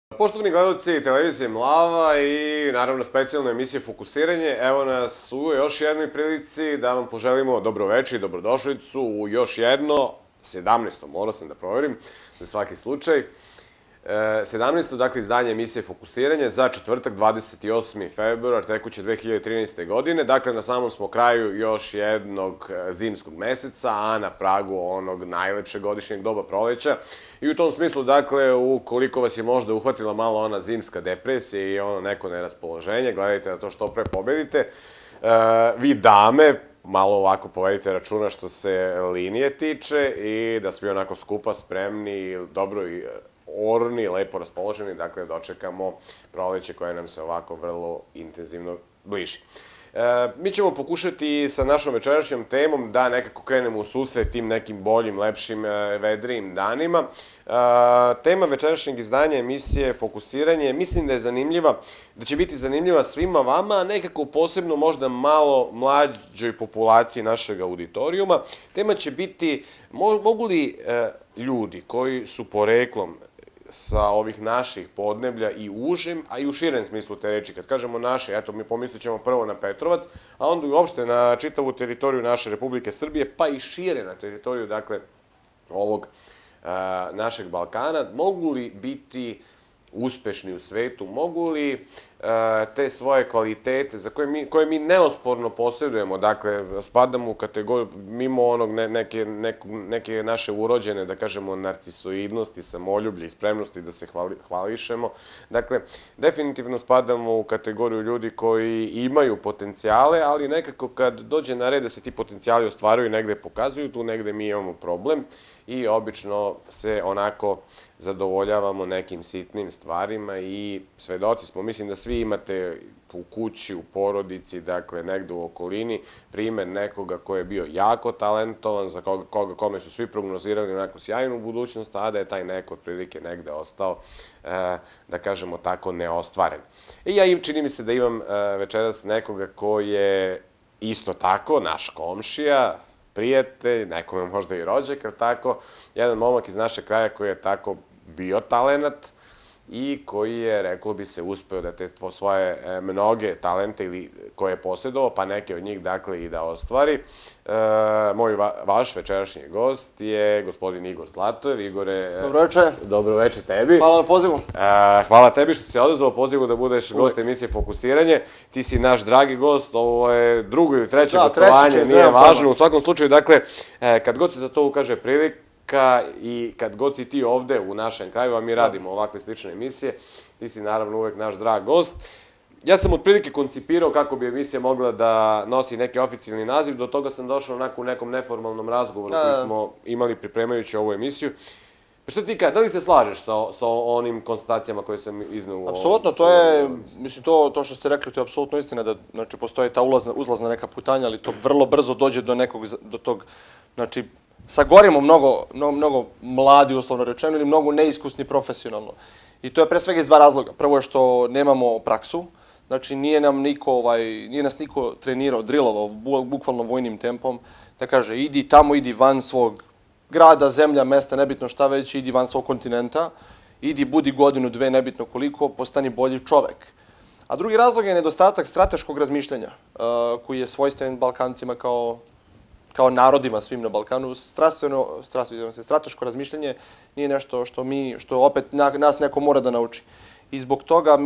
Poštovani gledalci televizije Mlava i naravno specijalne emisije Fokusiranje, evo nas u još jednoj prilici da vam poželimo dobroveče i dobrodošlicu u još jedno, 17. morao sam da proverim, za svaki slučaj. 17. dakle izdanje emisije Fokusiranje za četvrtak 28. februar tekuće 2013. godine. Dakle, na samom smo kraju još jednog zimskog meseca, a na pragu onog najlepšeg godišnjeg doba proleća. I u tom smislu, dakle, ukoliko vas je možda uhvatila malo ona zimska depresija i ono neko neraspoloženje, gledajte da to što pre pobedite. Vi dame, malo ovako povedite računa što se linije tiče i da svi onako skupa spremni, dobro i orni, lepo raspoloženi, dakle, dočekamo proleće koje nam se ovako vrlo intenzivno bliži. Mi ćemo pokušati sa našom večerašnjom temom da nekako krenemo u susret tim nekim boljim, lepšim, vedrijim danima. Tema večerašnjeg izdanja emisije Fokusiranje mislim da je zanimljiva, da će biti zanimljiva svima vama, a nekako posebno možda malo mlađoj populaciji našeg auditorijuma. Tema će biti mogu li ljudi koji su poreklom sa ovih naših podneblja i u užem, a i u širem smislu te reči. Kad kažemo naše, eto, mi pomislit ćemo prvo na Petrovac, a onda i uopšte na čitavu teritoriju naše Republike Srbije, pa i šire na teritoriju, dakle, ovog našeg Balkana. Mogu li biti uspešni u svetu? Mogu li te svoje kvalitete, za koje mi neosporno posjedujemo, dakle, spadamo u kategoriju, mimo onog neke naše urođene, da kažemo, narcisoidnosti, samoljublje i spremnosti da se hvališemo. Dakle, definitivno spadamo u kategoriju ljudi koji imaju potencijale, ali nekako kad dođe na red da se ti potencijali ostvaruju i negde pokazuju, tu negde mi imamo problem i obično se onako zadovoljavamo nekim sitnim stvarima i svedoci smo, mislim da svi imate u kući, u porodici, dakle, negde u okolini, primer nekoga ko je bio jako talentovan, za kome su svi prognozirali onako sjajnu budućnost, a da je taj neko otprilike negde ostao, da kažemo tako, neostvaren. I ja čini mi se da imam večeras nekoga ko je isto tako, naš komšija, prijatelj, nekome možda i rođak, ali tako, jedan momak iz našeg kraja koji je tako bio talenat i koji je, reklo bi se, uspeo da te svoje mnoge talente ili koje je posjedovao, pa neke od njih, dakle, i da ostvari. Vaš večerašnji gost je gospodin Igor Zlatojev. Igore, dobroveče. Dobroveče tebi. Hvala na pozivu. Hvala tebi što si odazvao pozivu da budeš gost emisije Fokusiranje. Ti si naš dragi gost, ovo je drugo ili treće gostovanje, nije važno. U svakom slučaju, dakle, kad god se za to ukaže prilika i kad god si ti ovde u našem kraju, a mi radimo ovakve slične emisije, ti si naravno uvek naš drag gost. Ja sam otprilike koncipirao kako bi emisija mogla da nosi neki oficijalni naziv, do toga sam došao onako u nekom neformalnom razgovoru koji smo imali pripremajući ovu emisiju. Što ti kada, da li se slažeš sa onim konstatacijama koje sam izneo u ovom? Apsolutno, to je, mislim, to što ste rekli, to je apsolutno istina da, znači, postoji ta uzlazna neka putanja, ali to vrlo brzo dođe do tog, znači, sagorimo mnogo mladi, uslovno rečeno, ili mnogo neiskusni profesionalno. I to je pre svega iz dva razloga. Prvo je što nemamo praksu, znači nije nas niko trenirao, drilovao bukvalno vojnim tempom, da kaže idi tamo, idi van svog grada, zemlja, mesta, nebitno šta već, idi van svog kontinenta, idi budi godinu, dve, nebitno koliko, postani bolji čovek. A drugi razlog je nedostatak strateškog razmišljanja, koji je svojstven Balkancima kao narodima svim na Balkanu. Strateško razmišljanje nije nešto što opet nas neko mora da nauči. I zbog toga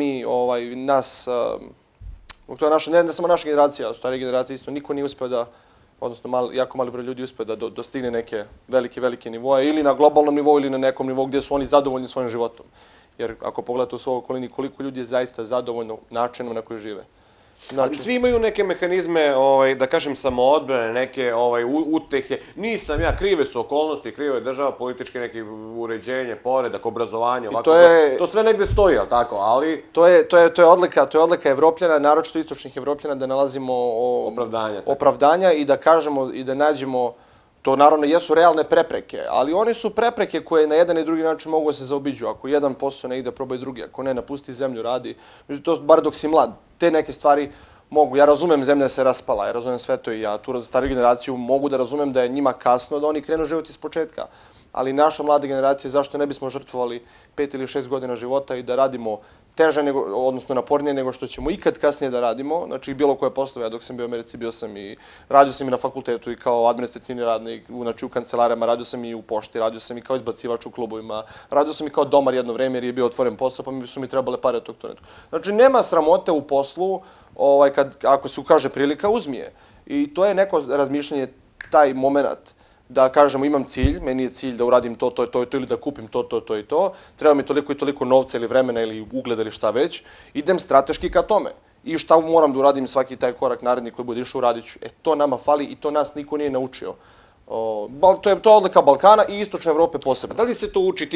ne samo naša generacija, starija generacija isto, niko nije uspeo da, odnosno jako mali broj ljudi uspeo da dostigne neke velike nivoje, ili na globalnom nivou, ili na nekom nivou gdje su oni zadovoljni svojim životom. Jer ako pogledate u svojoj okolini, koliko ljudi je zaista zadovoljno načinom na koji žive. Ali svi imaju neke mehanizme, da kažem, samoodbrane, neke utehe. Nisam ja, krive su okolnosti, kriva je država, političke neke uređenje, poredak, obrazovanje, ovako. To sve negde stoji, ali tako, ali... To je odlika Evropljana, naročito istočnih Evropljana, da nalazimo opravdanja i da kažemo i da nađemo, to naravno jesu realne prepreke, ali one su prepreke koje na jedan i drugi način mogu da se zaobiđu. Ako jedan posao ne ide, probaj drugi, ako ne, napusti zemlju, radi. To bar dok si mlad. Te neke stvari mogu. Ja razumem zemlja se raspala, ja razumem sve to i ja tu stariju generaciju mogu da razumem da je njima kasno da oni krenu život iz početka. ali naša mlada generacija, zašto ne bismo žrtvovali 5 ili 6 godina života i da radimo teže, odnosno napornije nego što ćemo ikad kasnije da radimo. Znači, bilo koje poslove, ja dok sam bio u Americi, radio sam i na fakultetu i kao administrativni radnik, znači u kancelarijama, radio sam i u pošti, radio sam i kao izbacivač u klubovima, radio sam i kao domar jedno vreme jer je bio otvoren posao, pa su mi trebale pare od tog to. Znači, nema sramote u poslu, ako se ukaže prilika, uzmi je. I to je neko razmišljanje, taj moment da kažemo imam cilj, meni je cilj da uradim to ili da kupim to i to, treba mi toliko i toliko novca ili vremena ili ugleda ili šta već, idem strateški ka tome. I šta moram da uradim svaki taj korak naredni koji bude išao, uradit ću. To nama fali i to nas niko nije naučio. To je odlika Balkana i Istočne Evrope posebno. Da li se to uči,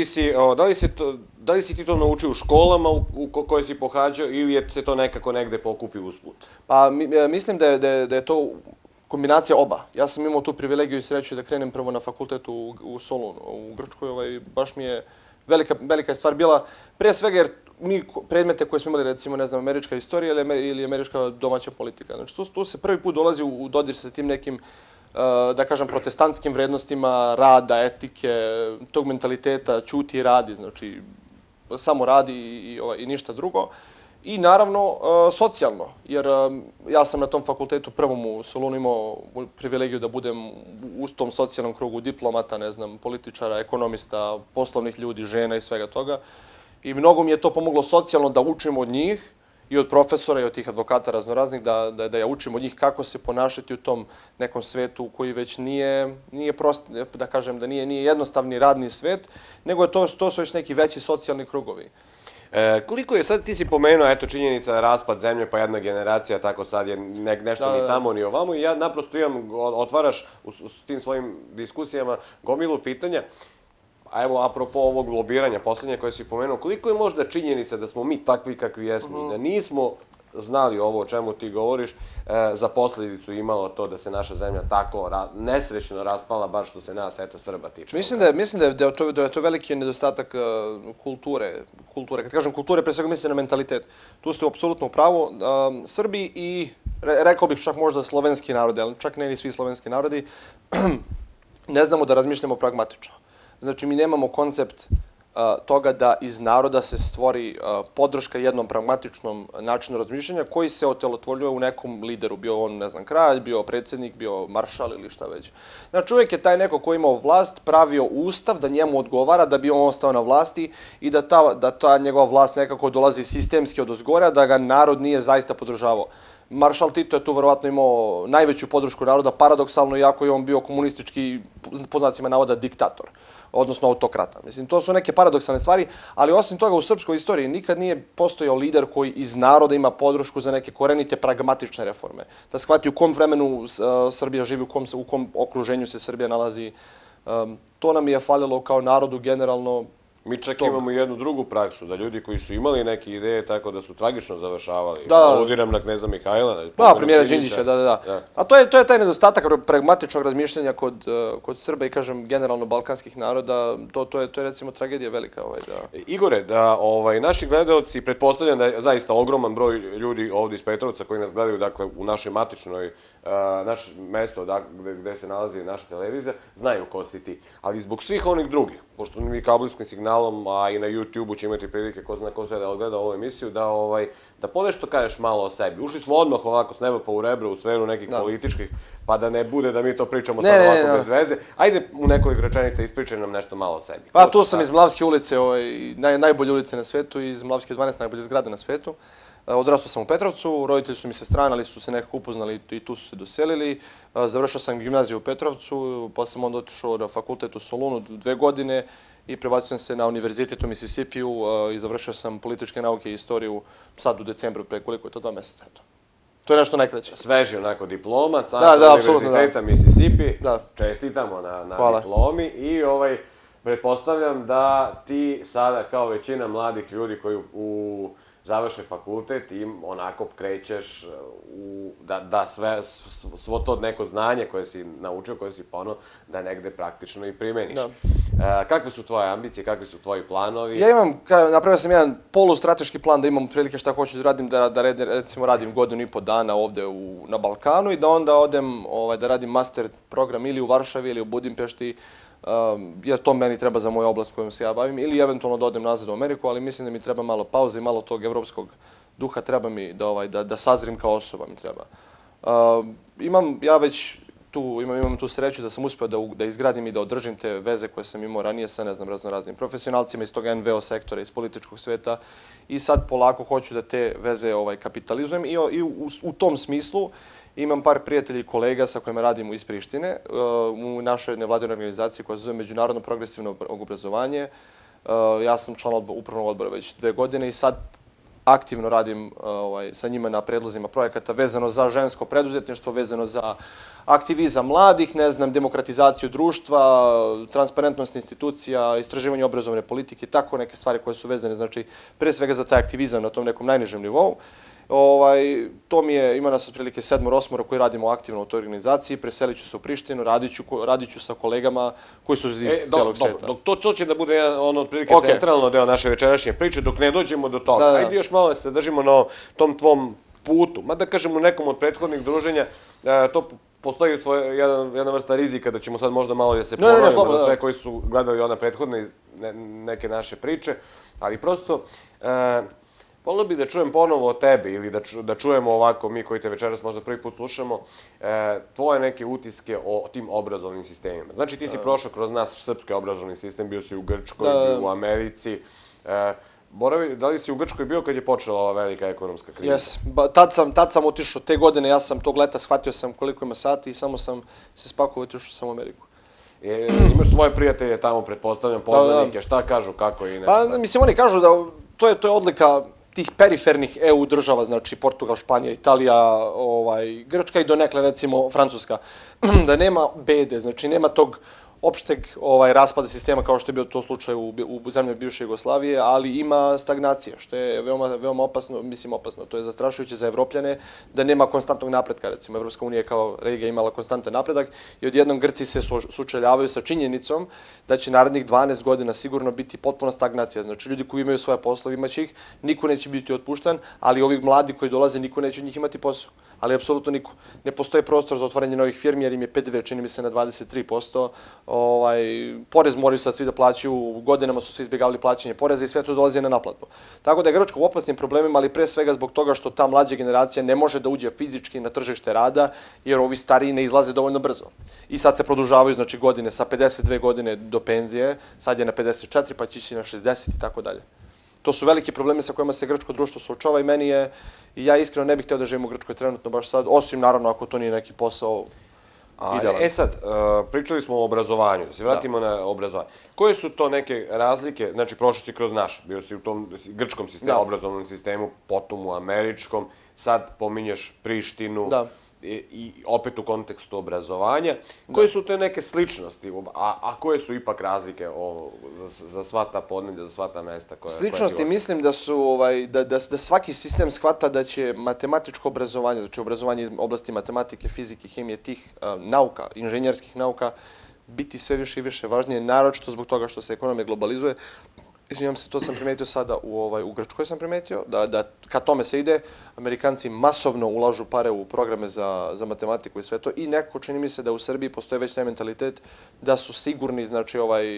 da li si ti to naučio u školama koje si pohađao ili se to nekako negde pokupi usput? Pa mislim da je to kombinacija oba. Ja sam imao tu privilegiju i sreću da krenem prvo na fakultetu u Solunu, u Grčkoj. Baš mi je velika stvar bila, pre svega jer mi predmete koje smo imali, recimo, ne znam, američka istorija ili američka domaća politika. Znači, tu se prvi put dolazi u dodir sa tim nekim, da kažem, protestantskim vrednostima rada, etike, tog mentaliteta, ćuti i radi, znači, samo radi i ništa drugo. I naravno socijalno, jer ja sam na tom fakultetu prvom u Solunu imao privilegiju da budem u tom socijalnom krugu diplomata, ne znam, političara, ekonomista, poslovnih ljudi, žena i svega toga. I mnogo mi je to pomoglo socijalno da učim od njih i od profesora i od tih advokata raznoraznih, da ja učim od njih kako se ponašati u tom nekom svetu koji već nije prost, da kažem, da nije jednostavni radni svet, nego to su već neki veći socijalni krugovi. Koliko je, sad ti si pomenuo, eto, činjenica raspad zemlje, pa jedna generacija, tako sad je nešto ni tamo ni ovamo i ja naprosto otvaraš s tim svojim diskusijama gomilu pitanja. A evo, apropo ovog lobiranja poslednje koje si pomenuo, koliko je možda činjenica da smo mi takvi kakvi jesmo i da nismo znali ovo o čemu ti govoriš, za posledicu imalo to da se naša zemlja tako nesrećno raspala, bar što se nas, eto, Srba tiče. Mislim da je to veliki nedostatak kulture. Kad kažem kulture, pre svega mislim na mentalitet. Tu ste apsolutno u pravu. Srbi i, rekao bih čak možda slovenski narodi, ali čak ne ni svi slovenski narodi, ne znamo da razmišljamo pragmatično. Znači, mi nemamo koncept toga da iz naroda se stvori podrška jednom pragmatičnom načinu razmišljanja koji se otelotvoljuje u nekom lideru, bio on, ne znam, kralj, bio predsjednik, bio maršal ili šta već. Znači, uvijek je taj neko ko je imao vlast pravio ustav da njemu odgovara da bi on ostao na vlasti i da ta njegova vlast nekako dolazi sistemski odozgora, da ga narod nije zaista podržavao. Maršal Tito je tu verovatno imao najveću podršku naroda, paradoksalno, iako je on bio komunistički, po znacima navoda, diktator, odnosno autokrata. Mislim, to su neke paradoksalne stvari, ali osim toga u srpskoj istoriji nikad nije postojao lider koji iz naroda ima podršku za neke korenite pragmatične reforme. Da shvati u kom vremenu Srbija živi, u kom okruženju se Srbija nalazi. To nam je falilo kao narodu generalno. Mi čak imamo jednu drugu praksu, da ljudi koji su imali neke ideje tako da su tragično završavali. Da. Aludiram na kneza Mihajla. Da, premijera Đinđića, da. A to je taj nedostatak pragmatičnog razmišljanja kod Srba i, kažem, generalno balkanskih naroda. To je recimo tragedija velika. Igore, da naši gledalci, pretpostavljam da je zaista ogroman broj ljudi ovdje iz Petrovca koji nas gledaju, dakle, u našoj matičnoj, naše mesto gde se nalazi naša televizija, znaju ko si ti. Ali zbog svih onih drugih, pošto mi kablovskim signalom, a i na YouTube-u će imati prilike ko zna ko sve da odgleda ovu emisiju, da ponešto kažeš malo o sebi. Ušli smo odmah ovako s neba pa u rebro u sferu nekih političkih, pa da ne bude da mi to pričamo sad ovako bez veze. Ajde u nekoliko rečenica ispričaj nam nešto malo o sebi. Pa tu sam iz Mlavske ulice, najbolje ulice na svetu, iz Mlavske 12, najbolje zgrade na svetu. Odrastao sam u Petrovcu, roditelji su mi se strani, ali su se nekako upoznali i tu su se doselili. Završio sam gimnaziju u Petrovcu, pa sam onda otišao na fakultet u Solunu 2 godine i prebacio sam se na univerzitet u Mississipiju i završio sam političke nauke i istoriju sad u decembru, pre koliko je to 2 meseca. To je nešto najkraće. Sveži onako diplomac, sa univerziteta Mississippi. Čestitamo na diplomi i pretpostavljam da ti sada kao većina mladih ljudi koji završe fakultet i onako krećeš da svo to neko znanje koje si naučio, koje si ponao, da negde praktično i primeniš. Kakve su tvoje ambicije, kakvi su tvoji planovi? Ja napravio sam jedan polustrateški plan da imam prilike šta hoću da radim, da recimo radim 1,5 godina dana ovde na Balkanu i da onda odem da radim master program ili u Varšavi ili u Budimpešti jer to meni treba za moju oblast kojom se ja bavim, ili eventualno da odem nazad u Ameriku, ali mislim da mi treba malo pauze i malo tog evropskog duha, treba mi da sazrim kao osoba mi treba. Imam tu sreću da sam uspeo da izgradim i da održim te veze koje sam imao ranije sa, ne znam, raznoraznim profesionalcima iz tog NVO sektora, iz političkog sveta i sad polako hoću da te veze kapitalizujem i u tom smislu imam par prijatelja i kolega sa kojima radimo iz Prištine u našoj nevladinoj organizaciji koja se zove Međunarodno progresivno obrazovanje. Ja sam član upravnog odbora već 2 godine i sad aktivno radim sa njima na predlozima projekata vezano za žensko preduzetništvo, vezano za aktivizam mladih, ne znam, demokratizaciju društva, transparentnost institucija, istraživanje obrazovne politike, tako neke stvari koje su vezane, znači, pre svega za taj aktivizam na tom nekom najnižem nivou. Ima nas otprilike 7-8 koji radimo aktivno u toj organizaciji, preselit ću se u Prištinu, radit ću sa kolegama koji su iz celog sveta. To će da bude otprilike centralno deo naše večerašnje priče, dok ne dođemo do toga. Ajde još malo da se držimo na tom tvom putu. Mada kažem u nekom od prethodnih druženja, to postoji jedna vrsta rizika da ćemo sad možda malo da se ponovimo na sve koji su gledali one prethodne neke naše priče, ali prosto volio bih da čujem ponovo o tebi ili da čujemo ovako, mi koji te večeras možda prvi put slušamo, tvoje neke utiske o tim obrazovnim sistemima. Znači ti si prošao kroz naš srpski obrazovni sistem, bio si u Grčkoj, bio u Americi. Da li si u Grčkoj bio kad je počela ova velika ekonomska kriza? Jes, tad sam otišao te godine, ja sam tog leta shvatio sam koliko ima sati i samo sam se spakovao i otišao sam u Ameriku. Imaš svoje prijatelje tamo, pretpostavljam, poznanike, šta kažu, kako i ne? Pa, mislim, oni kažu da to je odlika tih perifernih EU država, znači Portugal, Španija, Italija, Grčka i donekle, recimo, Francuska, da nema bede, znači nema tog opšteg raspada sistema kao što je bio to slučaj u zemlji bivše Jugoslavije, ali ima stagnacija, što je veoma opasno, mislim opasno, to je zastrašujuće za Evropljane, da nema konstantnog napretka, recimo Evropska unija kao regija imala konstantan napredak i odjednom Grci se sučeljavaju sa činjenicom da će narednih 12 godina sigurno biti potpuna stagnacija, znači ljudi koji imaju svoje poslove imaće ih, niko neće biti otpuštan, ali ovi mladi koji dolaze, niko neće od njih imati posao. Ali apsolutno niko. Ne postoji prostor za otvaranje novih firmi jer im je PDV, čini mi se, na 23%. Porez moraju sad svi da plaćaju, godinama su svi izbjegavali plaćanje poreza i sve to dolazi na naplatu. Tako da je Grčka u opasnim problemima, ali pre svega zbog toga što ta mlađa generacija ne može da uđe fizički na tržište rada jer ovi stariji ne izlaze dovoljno brzo. I sad se produžavaju, znači, godine sa 52 godine do penzije, sad je na 54, pa će ići na 60 i tako dalje. To su veliki problemi sa kojima se grčko društvo suočava i ja iskreno ne bih hteo da živim u Grčkoj trenutno baš sad, osim naravno ako to nije neki posao idealan. Sad, pričali smo o obrazovanju, da se vratimo na obrazovanje. Koje su to neke razlike, znači prošao si kroz naš, bio si u tom grčkom sistemu, obrazovnom sistemu, potom u američkom, sad pominješ Prištinu i opet u kontekstu obrazovanja. Koje su te neke sličnosti, a koje su ipak razlike za sva ta podneblja, za sva ta mesta koja... Sličnosti mislim da su, da svaki sistem shvata da će matematičko obrazovanje, znači obrazovanje iz oblasti matematike, fizike, hemije, tih nauka, inženjerskih nauka, biti sve više i više važnije, naročito zbog toga što se ekonomija globalizuje. Izvinjam se, to sam primetio sada u Grčkoj sam primetio, da ka tome se ide, Amerikanci masovno ulažu pare u programe za matematiku i sve to i nekako čini mi se da u Srbiji postoje već taj mentalitet da su sigurni, znači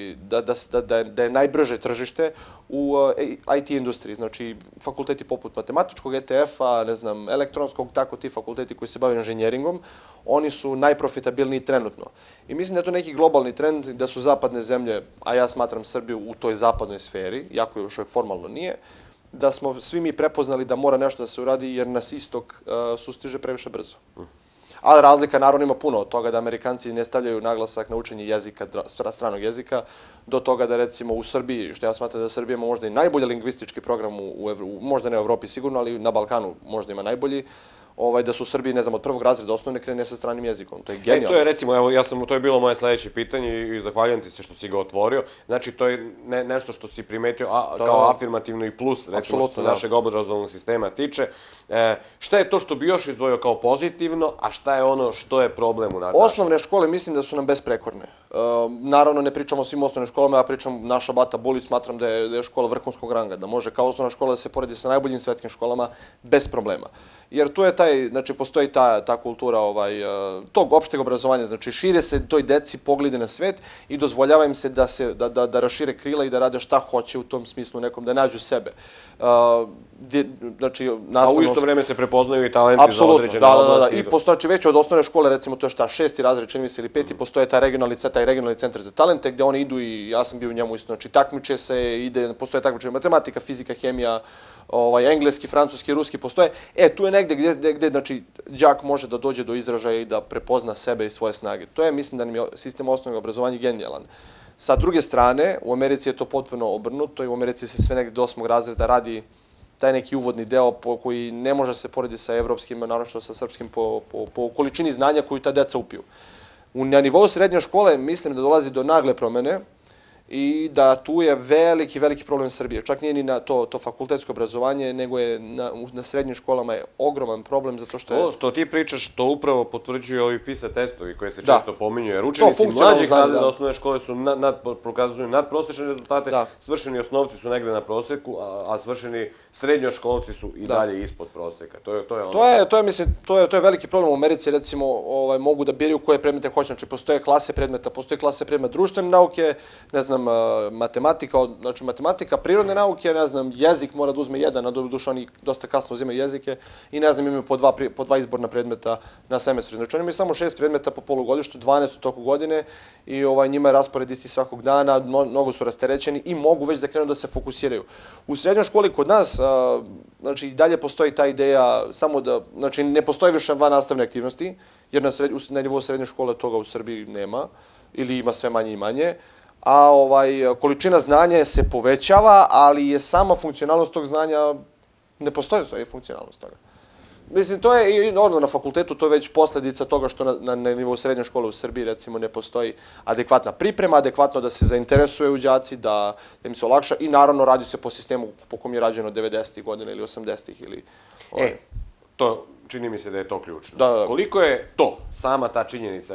da je najbrže tržište u IT industriji, znači fakulteti poput matematičkog, ETF-a, ne znam, elektronskog, tako ti fakulteti koji se bave inženjeringom, oni su najprofitabilniji trenutno. I mislim da je to neki globalni trend da su zapadne zemlje, a ja smatram Srbiju u toj zapadnoj sferi, iako još uvijek formalno nije, da smo svi mi prepoznali da mora nešto da se uradi jer nas istok sustiže previše brzo. Ali razlika naravno ima puno od toga da Amerikanci ne stavljaju naglasak na učenje jezika, stranog jezika, do toga da recimo u Srbiji, što ja smatram da Srbija ima možda i najbolji lingvistički program, možda ne u Evropi sigurno, ali na Balkanu možda ima najbolji, da su u Srbiji, ne znam, od prvog razreda osnovne krene sa stranim jezikom. To je genijalno. To je recimo, evo, to je bilo moje sledeće pitanje i zahvaljujem ti se što si ga otvorio. Znači, to je nešto što si primetio kao afirmativno i plus, recimo, što se našeg obrazovnog sistema tiče. Šta je to što bi još izdvojio kao pozitivno, a šta je ono što je problem u našoj? Osnovne škole mislim da su nam besprekorne. Naravno, ne pričamo o svim osnovnim školama, ja pričam naša Bata Bulić, smatram da je škola vrhunskog ranga, da može kao osnovna škola da se poredi sa najboljim svetskim školama bez problema. Jer tu je postoji ta kultura tog opšteg obrazovanja, znači šire se toj deci poglede na svet i dozvoljava im se da rašire krila i da rade šta hoće u tom smislu nekom, da nađu sebe. Znači, a u isto vreme se prepoznaju i talenti za određene oblasti. I postoji već od osnovne škole, recimo to je 6. razred, čini mi se, ili 5. postoje taj regionalni centar za talente gde oni idu i ja sam bio u njemu isto, znači takmiče se, postoje takmiče matematika, fizika, hemija, engleski, francuski, ruski postoje. Tu je negde gde, znači, đak može da dođe do izražaja i da prepozna sebe i svoje snage. To je, mislim da nam je sistem osnovnog obrazovanja genijalan. Sa druge strane, u Americi je to potpuno obrnuto i u Americi se sve negde do 8. razreda radi taj neki uvodni deo koji ne može se porediti sa evropskim, naročito sa srpskim po količini znanja koju ta deca upiju. Na nivou srednje škole mislim da dolazi do nagle promene i da tu je veliki problem Srbije. Čak nije ni na to fakultetsko obrazovanje, nego je na srednjim školama je ogroman problem zato što je... To što ti pričaš, to upravo potvrđuju ovi PISA testovi koji se često pominju, jer učenici mlađih razreda osnovne škole prokazuju nadprosečne rezultate, svršeni osnovci su negde na proseku, a svršeni srednjoškolci su i dalje ispod proseka. To je veliki problem u Americi, recimo mogu da biraju koje predmete hoće, znači postoje klase predmeta društvene nauke, ne znam, matematika, prirodne nauke, ne znam, jezik mora da uzme jedan, a doduše oni dosta kasno uzimaju jezike i ne znam, imaju po dva izborna predmeta na semestru. Znači oni imaju samo 6 predmeta po polugodištu, 12 u toku godine i njima je raspored isti svakog dana, mnogo su rasterećeni i mogu već da krenu da se fokusiraju. U srednjoj školi kod nas, znači i dalje postoji ta ideja samo da, znači ne postoji više vannastavne aktivnosti, jer na nivou srednje škole toga u Srbiji nema ili ima sve manje i manje, a količina znanja se povećava, ali je sama funkcionalnost tog znanja, ne postoji funkcionalnost toga. Mislim, to je i normalno na fakultetu, to je već posledica toga što na nivou srednje škole u Srbiji, recimo, ne postoji adekvatna priprema, adekvatno da se zainteresuju đaci, da im se olakša i naravno radi se po sistemu po kom je rađeno 90. godina ili 80. ili... To čini mi se da je to ključno. Koliko je to, sama ta činjenica,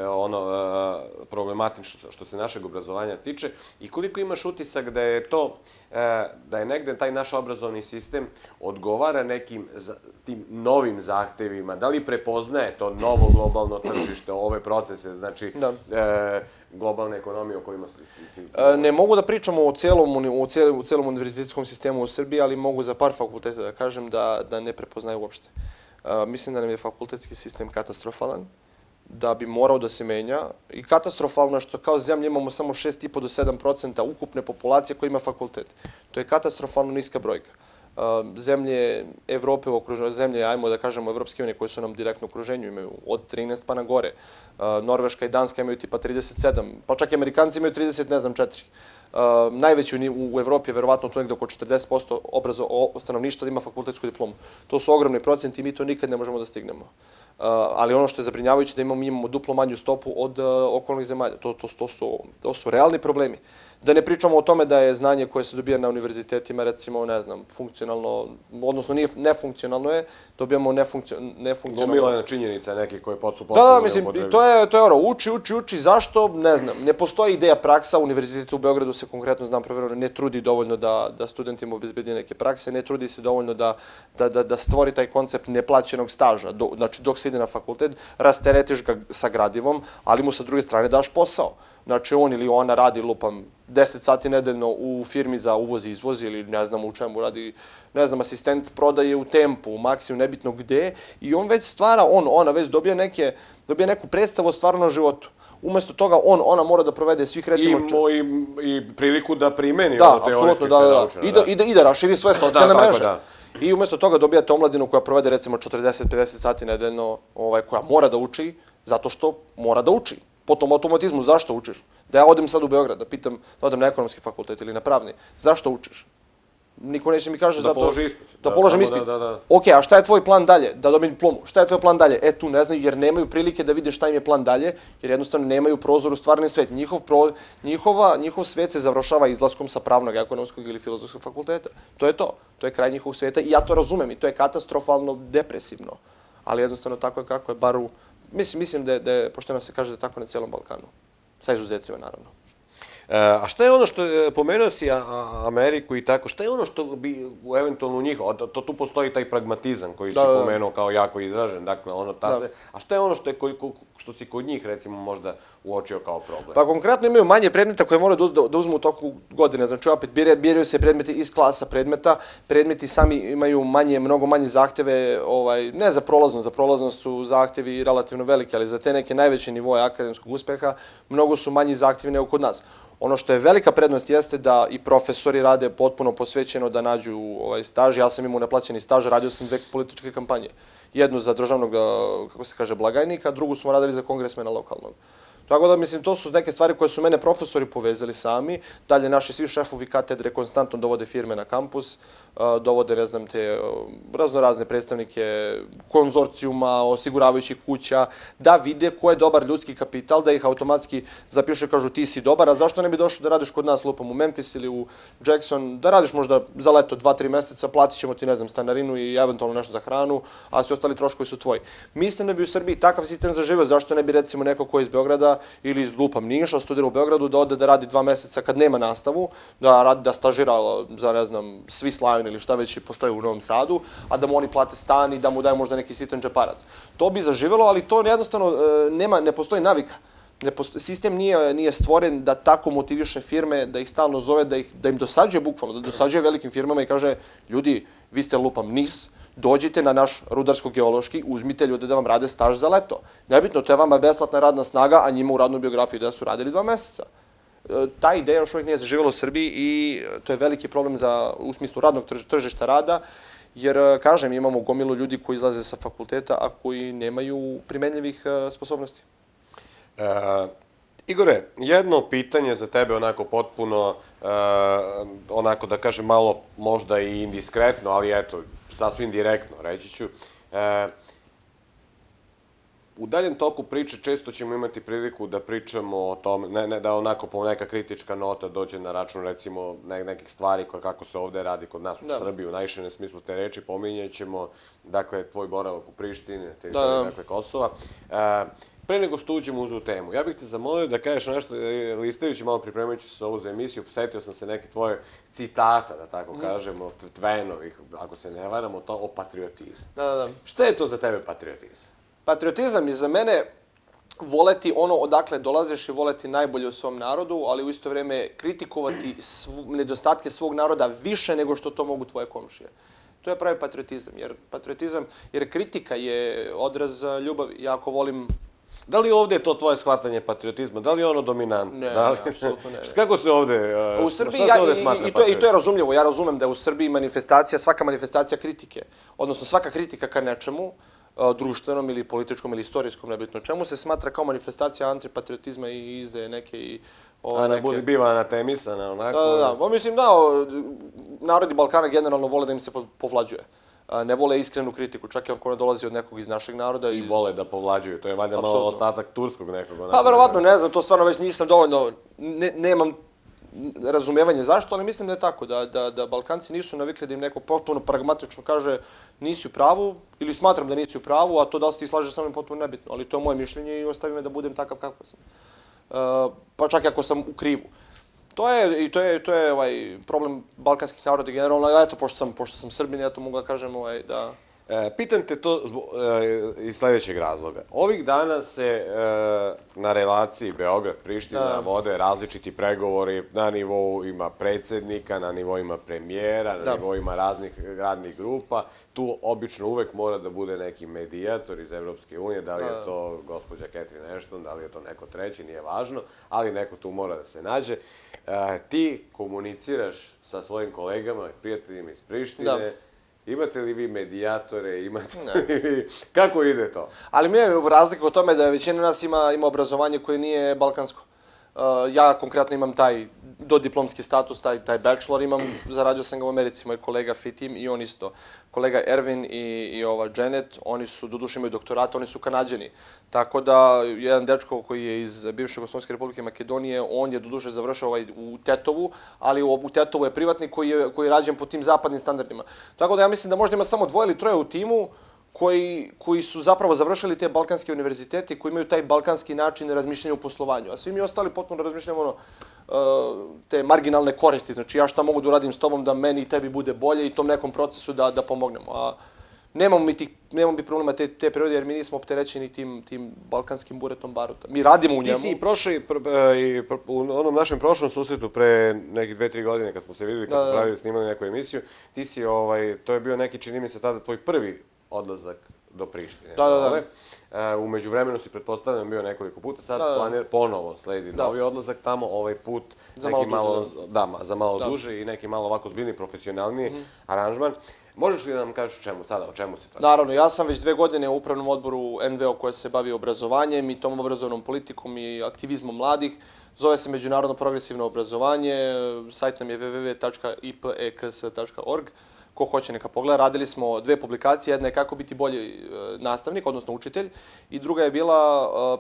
problematično što se našeg obrazovanja tiče i koliko imaš utisak da je to, da je negde taj naš obrazovni sistem odgovara nekim tim novim zahtevima, da li prepoznaje to novo globalno tržište, ove procese, znači globalne ekonomije o kojima se... Ne mogu da pričamo o celom univerzitetskom sistemu u Srbiji, ali mogu za par fakulteta da kažem da ne prepoznaju uopšte. Mislim da nam je fakultetski sistem katastrofalan, da bi morao da se menja i katastrofalno je što kao zemlja imamo samo 6,5 do 7% ukupne populacije koja ima fakultet. To je katastrofalno niska brojka. Zemlje Evrope, zemlje, ajmo da kažemo, Evropske unije koje su nam direktno u okruženju imaju od 13 pa na gore. Norveška i Danska imaju tipa 37, pa čak i Amerikanci imaju 30, ne znam, 4. Najveći u Evropi je verovatno to nekde oko 40% stanovništva da ima fakultetsku diplomu. To su ogromni procenti i mi to nikad ne možemo da stignemo. Ali ono što je zabrinjavajuće da imamo duplo manju stopu od okolnih zemalja. To su realni problemi. Da ne pričamo o tome da je znanje koje se dobija na univerzitetima, recimo, ne znam, funkcionalno, odnosno nefunkcionalno je, dobijamo nefunkcionalno... Gomilana činjenica neke koje su potpuno neupotrebi. Da, mislim, to je ono, uči, zašto, ne znam, ne postoji ideja praksa, univerzitet u Beogradu se konkretno, znam preverno, ne trudi dovoljno da studentima obezbedi neke prakse, ne trudi se dovoljno da stvori taj koncept neplaćenog staža, znači dok se ide na fakultet, rasteretiš ga sa gradivom, ali mu sa druge strane daš posao. Znači, on ili ona radi, lupam, 10 sati nedeljno u firmi za uvoz i izvoz ili ne znam u čemu radi, ne znam, asistent prodaje u Tempu, u Maksiju, nebitno gde, i on već stvara, ona već dobija neku predstavu o stvarnom životu. Umesto toga, ona mora da provede svih, recimo... I priliku da primeni ono teorijske što je naučeno. I da raširi svoje socijalne mreže. I umesto toga dobijate omladinu koja provede, recimo, 40-50 sati nedeljno, koja mora da uči, zato što mora da uči. Po tom automatizmu, zašto učiš? Da ja odem sad u Beograd, da pitam, da odem na ekonomski fakultet ili na pravni, zašto učiš? Niko neće mi kaže zato... Da položi ispit. Da položim ispit. Ok, a šta je tvoj plan dalje? Da dobijem diplomu. Šta je tvoj plan dalje? Tu ne znaju jer nemaju prilike da vide šta im je plan dalje, jer jednostavno nemaju prozor u stvarni svet. Njihov svet se završava izlaskom sa pravnog, ekonomskog ili filozofskog fakulteta. To je to. To je kraj njihovog sveta i ja to razumem i to je katastrofalno depresivno. Ali jednostavno tako je kako je, bar u... Mislim da je, pošteno se kaže da je tako na celom Balkanu. Sa izuzecima, naravno. A šta je ono što, pomenuo si Ameriku i tako, šta je ono što bi eventualno u njih, tu postoji taj pragmatizam koji si pomenuo kao jako izražen, dakle, a šta je ono što si kod njih, recimo, možda uočio kao problem? Pa konkretno imaju manje predmeta koje moraju da uzmu u toku godine, znači opet biraju se predmeti iz klasa predmeta, predmeti sami imaju mnogo manje zahteve, ne za prolaznost su zahtevi relativno veliki, ali za te neke najveće nivoje akademskog uspeha mnogo su manji zahtjevi nego kod nas. Ono što je velika prednost jeste da i profesori rade potpuno posvećeno da nađu staž. Ja sam imao neplaćeni staž, radio sam 2 političke kampanje. Jednu za državnog, kako se kaže, blagajnika, drugu smo radili za kongresmena lokalnog. Tako da, mislim, to su neke stvari koje su mene profesori povezali sami. Dalje, naši svi šefovi katedre konstantno dovode firme na kampus, dovode, ne znam, te raznorazne predstavnike konzorcijuma, osiguravajućih kuća, da vide ko je dobar ljudski kapital, da ih automatski zapišu i kažu ti si dobar, a zašto ne bi došao da radiš kod nas, lupam, u Memphis ili u Jackson, da radiš možda za leto 2-3 meseca, platit ćemo ti, ne znam, stanarinu i eventualno nešto za hranu, a svi ostali troškovi su tvoji. Mislim da bi u Srbiji takav sistem zaživio, zašto ne bi, recimo, neko ko je iz Beograda ili iz Niša, studira u Beogradu, da ode da radi 2 meseca kad nema nastavu, da stažira za, ne znam, Swiss Lion ili šta već postoji u Novom Sadu, a da mu oni plate stan i da mu daju možda neki sitan džeparac. To bi zaživelo, ali to jednostavno ne postoji navika. Sistem nije stvoren da tako motiviše firme, da ih stalno zove, da im dosađuje bukvalno, da dosađuje velikim firmama i kaže, ljudi, vi ste lupam NIS, dođite na naš rudarsko-geološki, uzmite ljude da vam rade staž za leto. Nebitno, to je vama besplatna radna snaga, a njima u radnu biografiju da su radili 2 meseca. Ta ideja još uvijek nije zaživjela u Srbiji i to je veliki problem u smislu radnog tržišta rada, jer, kažem, imamo gomilu ljudi koji izlaze sa fakulteta, a koji nemaju primenljivih sposobnosti. Igore, jedno pitanje za tebe onako potpuno, onako da kažem malo možda i indiskretno, ali eto, sasvim direktno reći ću. U daljem toku priče često ćemo imati priliku da pričamo o tome, da onako po neka kritička nota dođe na račun recimo nekih stvari kako se ovde radi kod nas u Srbiji, u najširem smislu te reči, pominjat ćemo, dakle, tvoj boravak u Prištini, dakle, Kosova. Pre nego što uđemo u tu temu, ja bih te zamolio da kažeš nešto, listajući malo pripremajući se ovu za emisiju, posetio sam se neke tvoje citata, da tako kažemo, Tvenovih, ako se ne varamo, o patriotizmu. Šta je to za tebe patriotizam? Patriotizam je za mene voleti ono odakle dolaziš i voleti najbolje u svom narodu, ali u isto vrijeme kritikovati nedostatke svog naroda više nego što to mogu tvoje komšije. To je pravi patriotizam, jer kritika je odraz ljubavi. Ja ako volim... Da li ovde je to tvoje shvatanje patriotizma? Da li je ono dominantno? Ne, apsolutno ne. Kako se ovde, šta se ovde smatra patriotizam? I to je razumljivo. Ja razumem da je u Srbiji svaka manifestacija kritike, odnosno svaka kritika ka nečemu, društvenom ili političkom ili istorijskom, nebitno čemu, se smatra kao manifestacija antipatriotizma i izdaje neke... Biva anatemisana, onako... Da. Mislim, da, narodi Balkana generalno vole da im se povlađuje. Ne vole iskrenu kritiku, čak i ako ne dolazi od nekog iz našeg naroda. I vole da povlađuju, to je valjda malo ostatak turskog nekog. Pa, verovatno, ne znam, to stvarno već nisam dovoljno, nemam razumevanje zašto, ali mislim da je tako, da Balkanci nisu navikli da im neko potpuno pragmatično kaže nisi u pravu ili smatram da nisi u pravu, a to da li se ti slažeš sa mnom potpuno nebitno, ali to je moje mišljenje i ostavi me da budem takav kako sam. Pa čak i ako sam u krivu. To je problem balkanskih naroda generalno, ali eto, pošto sam Srbin, ja to mogu da kažem da... Pitam te to iz sljedećeg razloga. Ovih dana se na relaciji Beograd-Priština vode različiti pregovori na nivou ima predsjednika, na nivoima premijera, na nivoima raznih radnih grupa. Tu obično uvek mora da bude neki medijator iz Evropske unije, da li je to gospođa Catherine Ashton, da li je to neko treći, nije važno, ali neko tu mora da se nađe. Ti komuniciraš sa svojim kolegama i prijateljima iz Prištine. Imate li vi medijatore, imate li vi... Kako ide to? Ali mi je razlika u tome da većina nas ima obrazovanje koje nije balkansko. Ja konkretno imam taj dodiplomski status, taj bachelor imam, zaradio sam ga u Americi, moj kolega Fitim i on isto. Kolega Ervin i ova Janet, oni su, doduše imaju doktorata, oni su Kanađani. Tako da, jedan dečko koji je iz bivše Jugoslovenske republike Makedonije, on je doduše završao u Tetovu, ali u Tetovu je privatnik koji je rađen po tim zapadnim standardima. Tako da ja mislim da možda ima samo 2 ili 3 u timu koji su zapravo završili te balkanske univerzitete, koji imaju taj balkanski način razmišljanja u poslovanju. A svi mi ostali potpuno razmišljamo te marginalne koristi. Znači, ja šta mogu da uradim s tobom da meni i tebi bude bolje i tom nekom procesu da pomognemo. A nemamo mi problema te prirode jer mi nismo opterećeni tim balkanskim buretom baruta. Mi radimo u njemu. Ti si prošli u onom našem prošlom susretu pre nekih 2-3 godine kad smo se videli, kad smo pravili snimali neku emisiju, ti si, to je bio neki, čini mi se tada, tvoj prvi odlazak do Prištine. Da. U međuvremenu si pretpostavljam bio nekoliko puta, sad ponovo sledi novi odlazak tamo, ovaj put za malo duže i neki malo ovako zbiljni, profesionalniji aranžman. Možeš li da nam kažeš o čemu se to? Naravno, ja sam već 2 godine u upravnom odboru NVO koja se bavi obrazovanjem i tom obrazovnom politikom i aktivizmom mladih. Zove se Međunarodno progresivno obrazovanje, sajt nam je www.ipeks.org. Ko hoće neka pogleda. Radili smo 2 publikacije, jedna je kako biti bolji nastavnik, odnosno učitelj, i druga je bila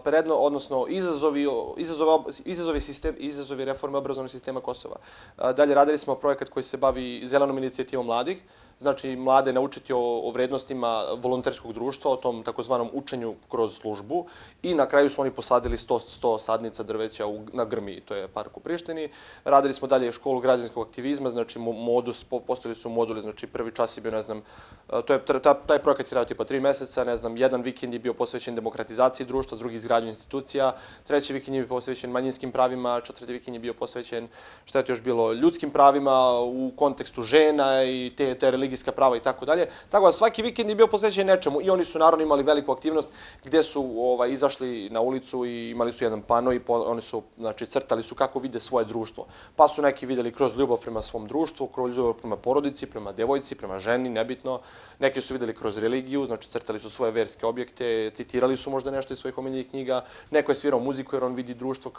izazovi reforme obrazovnog sistema Kosova. Dalje radili smo projekat koji se bavi zelenom inicijativom mladih, znači mlade naučiti o vrednostima volonterskog društva, o tom takozvanom učenju kroz službu i na kraju su oni posadili 100 sadnica drveća na Grmiji, to je park u Prištini. Radili smo dalje školu građanskog aktivizma, znači postavili su moduli, znači prvi čas je bio, ne znam, taj projekat je trajao tipa 3 meseca, ne znam, jedan vikend je bio posvećen demokratizaciji društva, drugi izgradnju institucija, treći vikend je bio posvećen manjinskim pravima, četvrti vikend je bio posvećen, šta je to još bilo, ljudskim pravima u kontekstu žena i te religijska prava i tako dalje. Tako da svaki vikend je bio posvećen nečemu i oni su naravno imali veliku aktivnost gde su izašli na ulicu i imali su jedan pano i oni su, znači, crtali su kako vide svoje društvo. Pa su neki videli kroz ljubav prema svom društvu, kroz ljubav prema porodici, prema devojci, prema ženi, nebitno. Neki su videli kroz religiju, znači crtali su svoje verske objekte, citirali su možda nešto iz svojih omiljenih knjiga. Neko je svirao muziku jer on vidi društvo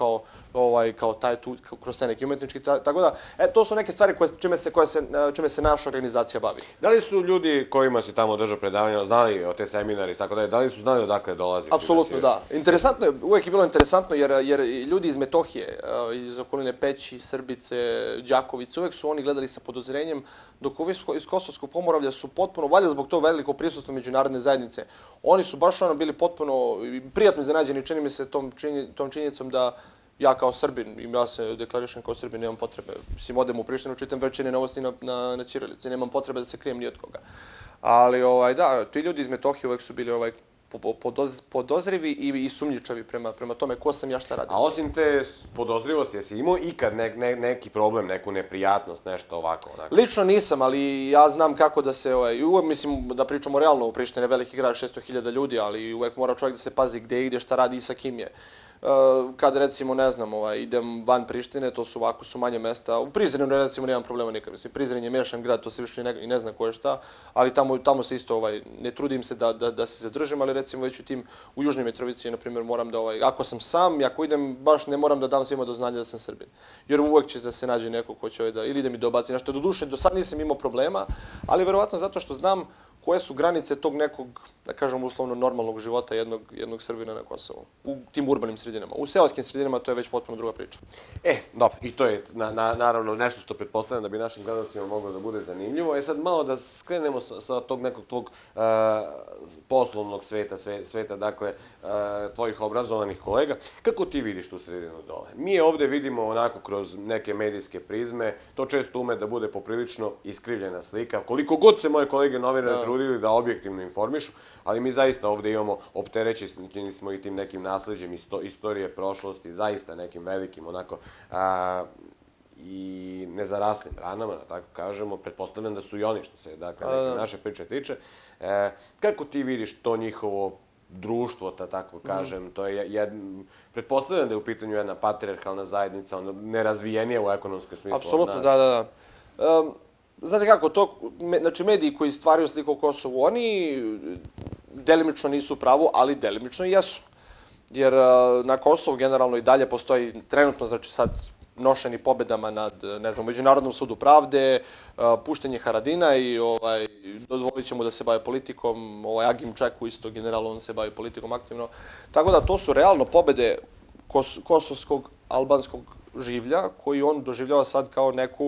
kroz taj neki umetnički. Tako da, to su neke stvari čime se naša organizacija bavi. Da li su ljudi kojima si tamo držao predavanja znali o te seminari i tako dalje, da li su znali odakle dolazi? Apsolutno, da. Interesantno je, uvek je bilo interesantno jer ljudi iz Metohije, iz okoline Peći, Srbice, Đakovice, uvek su oni gledali sa podozrenjem, dok ovi iz Kosovskog Pomoravlja su potpuno, valjda zbog to veliko prisustvo međunarodne zajednice, oni su baš bili potpuno prijatno iznenađeni, čini mi se tom činjenicom da ja kao Srbin, ja se deklarišem kao Srbin, nemam potrebe. Mislim, odem u Prištinu, čitam večernje novosti na ćirilici, nemam potrebe da se krijem ni od koga. Ali, da, ti ljudi iz Metohije uvek su bili podozrivi i sumnjičavi prema tome ko sam ja, šta radim. A osim te podozrivosti, jesi imao ikad neki problem, neku neprijatnost, nešto ovako? Lično nisam, ali ja znam kako da se, uvek mislim da pričamo realno, u Prištini je veliki grad, 600.000 ljudi, ali uvek mora čovjek da se pazi gde ide, šta radi i sa kim je. Kad recimo, ne znam, idem van Prištine, to su ovako, su manje mesta. U Prizrenu recimo nemam problema nikad. Mislim, Prizren je mešan grad, to se više i ne zna ko je šta, ali tamo se isto, ne trudim se da se zadržim, ali recimo već u Južnoj Mitrovici, na primjer, moram da, ako sam sam i ako idem, baš ne moram da dam svima do znanja da sam Srbin. Jer uvek će da se nađe neko ko će ili da mi dobaci nešto. Doduše, do sad nisam imao problema, ali verovatno zato što znam koje su granice tog nekog, da kažem uslovno, normalnog života jednog Srbina na Kosovu, u tim urbanim sredinama. U seoskim sredinama to je već potpuno druga priča. Dobro, i to je naravno nešto što pretpostavljam da bi našim gledalcima moglo da bude zanimljivo. Sad malo da skrenemo sa tog nekog tvog poslovnog sveta, dakle, tvojih obrazovanih kolega. Kako ti vidiš tu sredinu dole? Mi je ovde vidimo onako kroz neke medijske prizme, to često ume da bude poprilično iskrivljena slika. Koliko god se moje kolege novinari trudili da objektivno informišu, ali mi zaista ovde imamo, opterećeni smo i tim nekim nasleđem istorije prošlosti, zaista nekim velikim, onako, i nezaraslim ranama, da tako kažemo. Pretpostavljam da su i oni, što se, dakle, neke naše priče tiče. Kako ti vidiš to njihovo društvo, da tako kažem, to je pretpostavljam da je u pitanju jedna patrijarhalna zajednica, nerazvijenija u ekonomskom smislu od nas. Apsolutno, da. Znate kako, znači mediji koji stvaraju sliku o Kosovu, oni delimično nisu u pravu, ali delimično i jesu. Jer na Kosovu generalno i dalje postoji trenutno, znači sad, nošeni pobedama nad, ne znam, Međunarodnom sudu pravde, puštenje Haradina i dozvolit će mu da se bave politikom, Agim Čeku isto, generalno, on se bavi politikom aktivno. Tako da to su realno pobede kosovskog, albanskog življa, koji on doživljava sad kao neku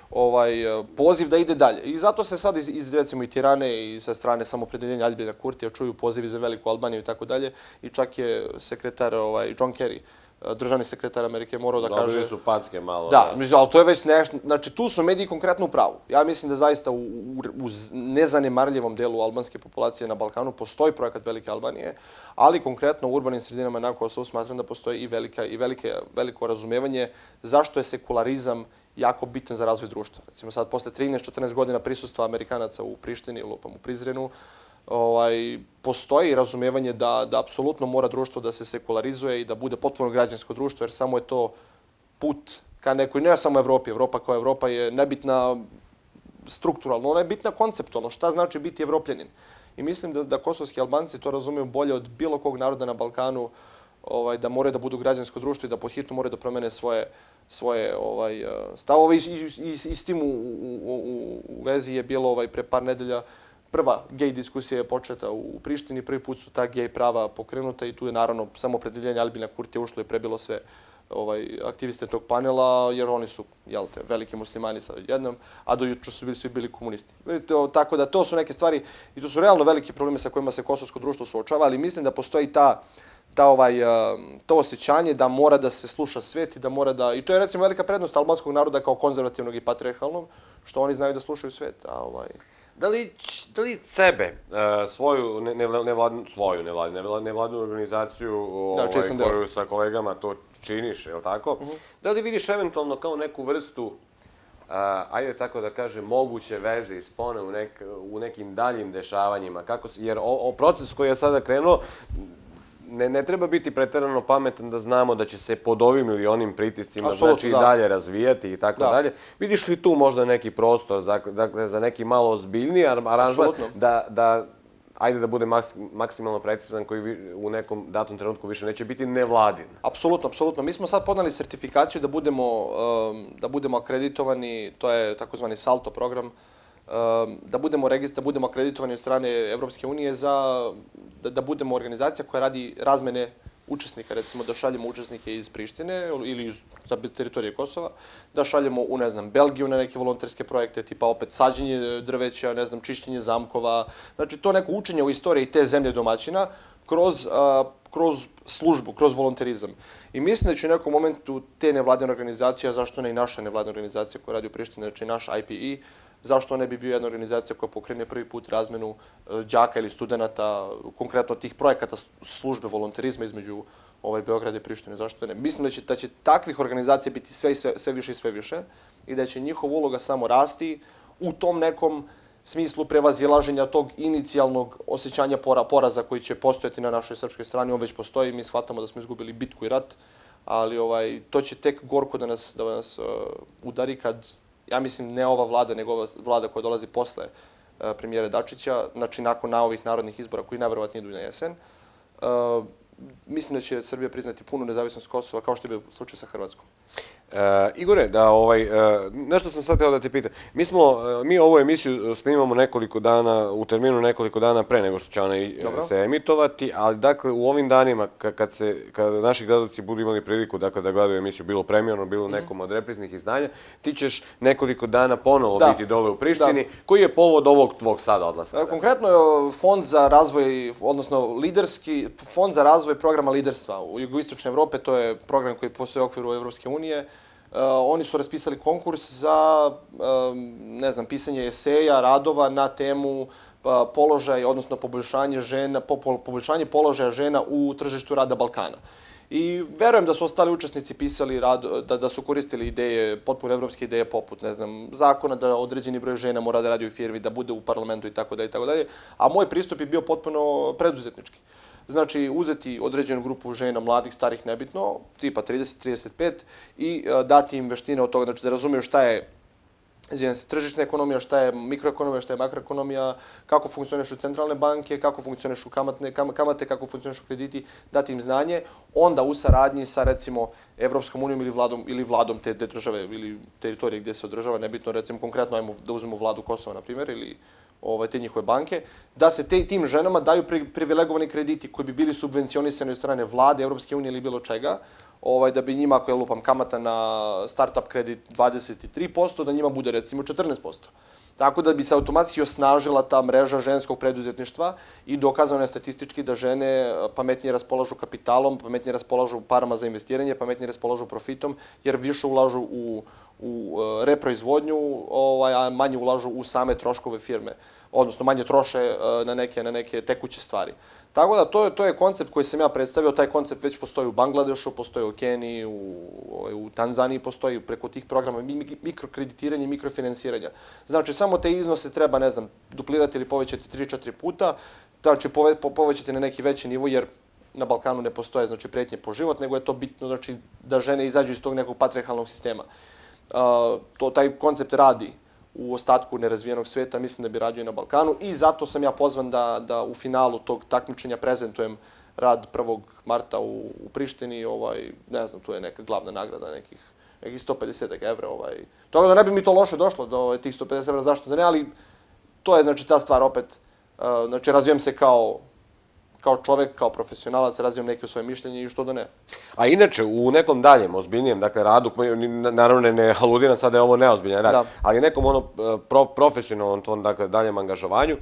poziv da ide dalje. I zato se sad iz recimo i Tirane i sa strane samopredeljenja Aljbina Kurtija čuju pozivi za veliku Albaniju i tako dalje. I čak je sekretar John Kerry, državni sekretar Amerike, morao da kaže... Dobili su packe malo. Da, ali to je već nešto... Znači, tu su mediji konkretno u pravu. Ja mislim da zaista u nezanemarljivom delu albanske populacije na Balkanu postoji projekat Velike Albanije, ali konkretno u urbanim sredinama na Kosovu smatram da postoji i veliko razumevanje zašto je sekularizam jako bitan za razvoj društva. Recimo sad, posle 13-14 godina prisustva Amerikanaca u Prištini, u Prizrenu, postoji razumevanje da apsolutno mora društvo da se sekularizuje i da bude potpuno građansko društvo, jer samo je to put ka nekoj, ne samo Evropi. Evropa kao Evropa je nebitna strukturalno, ona je bitna konceptualno. Šta znači biti Evropljanin? I mislim da kosovski Albanci to razumeju bolje od bilo kog naroda na Balkanu, da moraju da budu građansko društvo i da podhitno moraju da promene svoje stavove. I s tim u vezi je bilo pre par nedelja prva gej diskusija je početa u Prištini, prvi put su ta gej prava pokrenuta i tu je naravno samo opredeljenje Aljbina Kurtija ušlo i prebilo sve aktiviste tog panela, jer oni su, veliki muslimani sa jednom, a do juče su svi bili komunisti. Tako da to su neke stvari i to su realno veliki problemi sa kojima se kosovsko društvo suočava, ali mislim da postoji to osjećanje da mora da se sluša svet i da mora da... I to je recimo velika prednost albanskog naroda kao konzervativnog i patrijarhalnog, što oni znaju da slušaju svet. Da li sebe, svoju nevladnu organizaciju koju sa kolegama to činiš, je li tako? Da li vidiš eventualno kao neku vrstu, ajde tako da kažem, moguće veze i spone u nekim daljim dešavanjima? Jer proces koji je sada krenuo, ne treba biti preterano pametan da znamo da će se pod ovim ili onim pritiscima znači i dalje razvijati i tako dalje. Vidiš li tu možda neki prostor za neki malo ozbiljniji aranžman da, ajde da bude maksimalno precizan, koji u nekom datom trenutku više neće biti nevladin? Apsolutno, apsolutno. Mi smo sad podnali sertifikaciju da budemo akreditovani, to je takozvani SALTO program, da budemo akreditovani od strane Evropske unije da budemo organizacija koja radi razmene učesnika, recimo da šaljemo učesnike iz Prištine ili sa teritorije Kosova, da šaljemo u, Belgiju na neke volonterske projekte, tipa opet sađenje drveća, čišćenje zamkova. Znači, to neko učenje u istoriji te zemlje domaćina kroz službu, kroz volonterizam. I mislim da će u nekom momentu te nevladine organizacije, a zašto ne i naša nevladina organizacija koja radi u Prištini, znači naš IPE, zašto ne bi bio jedna organizacija koja pokrene prvi put razmenu đaka ili studenta, konkretno tih projekata službe volonterizma između Beograda i Prištine, zašto ne? Mislim da će takvih organizacija biti sve više i sve više i da će njihova uloga samo rasti u tom nekom smislu prevazilaženja tog inicijalnog osjećanja poraza koji će postojati na našoj srpskoj strani. On već postoji, mi shvatamo da smo izgubili bitku i rat, ali to će tek gorko da nas udari kad, ja mislim, ne ova vlada, nego ova vlada koja dolazi posle premijera Dačića, znači nakon ovih narodnih izbora koji najverovatnije idu na jesen. Mislim da će Srbija priznati punu nezavisnost Kosova, kao što je bio slučaj sa Hrvatskom. Igore, nešto sam sad htio da te pitam. Mi ovu emisiju snimamo nekoliko dana, u terminu nekoliko dana pre nego što će ona se emitovati, ali dakle u ovim danima kad naši gledalci budu imali priliku da gledaju emisiju bilo premijerno, bilo nekom od repriznih izdanja, ti ćeš nekoliko dana ponovo biti dole u Prištini. Koji je povod ovog tvog sada odlaska? Konkretno je Fond za razvoj, odnosno liderski, Fond za razvoj programa liderstva u jugoistočnoj Evrope, to je program koji postoji u okviru Evropske unije. Oni su raspisali konkurs za, pisanje eseja, radova na temu položaj, odnosno poboljšanje položaja žena u tržištu rada Balkana. I verujem da su ostali učesnici pisali, da su koristili ideje, potpuno evropske ideje poput, zakona da određeni broj žena mora da radi u firmi, da bude u parlamentu itd. A moj pristup je bio potpuno preduzetnički. Znači, uzeti određenu grupu žena, mladih, starih, nebitno, tipa 30-35 i dati im veštine od toga, znači da razumiju šta je tržišna ekonomija, šta je mikroekonomija, šta je makroekonomija, kako funkcionišu centralne banke, kako funkcionišu kamate, kako funkcionišu krediti, dati im znanje, onda u saradnji sa, recimo, Evropskom unijom ili vladom te države ili teritorije gdje se održava, nebitno, recimo, konkretno, ajmo da uzmemo vladu Kosova, na primjer, ili te njihove banke, da se tim ženama daju privilegovani krediti koji bi bili subvencionisani od strane vlade, Evropske unije ili bilo čega, da bi njima, ako je lupam kamata na start-up kredit 23%, da njima bude recimo 14%. Tako da bi se automatski osnažila ta mreža ženskog preduzetništva i dokazano je statistički da žene pametnije raspolažu kapitalom, pametnije raspolažu parama za investiranje, pametnije raspolažu profitom, jer više ulažu u reproizvodnju, a manje ulažu u same troškove firme, odnosno manje troše na neke tekuće stvari. Tako da to je koncept koji sam ja predstavio, taj koncept već postoji u Bangladešu, postoji u Keniji, u Tanzaniji postoji preko tih programa mikrokreditiranja i mikrofinansiranja. Znači, samo te iznose treba, ne znam, duplirati ili povećati 3-4 puta, znači povećati na neki veći nivo, jer na Balkanu ne postoje, znači, prijetnje po život, nego je to bitno, znači, da žene izađu iz tog nekog patrijarhalnog sistema. Taj koncept radi u ostatku nerazvijenog sveta, mislim da bi radio i na Balkanu i zato sam ja pozvan da u finalu tog takmičenja prezentujem rad 1. marta u Prištini, ne znam, tu je neka glavna nagrada, nekih 150 evra. Toga da ne bi mi to loše došlo do tih 150 evra, zašto da ne, ali to je, znači, ta stvar opet, znači, razvijem se kao čovek, kao profesionalac, razvijem neke svoje mišljenje i što da ne. A inače, u nekom daljem, ozbiljnijem, dakle, radu, naravno ne aludiram sad da je ovo neozbiljan rad, ali nekom profesionalnom tom, dakle, daljem angažovanju,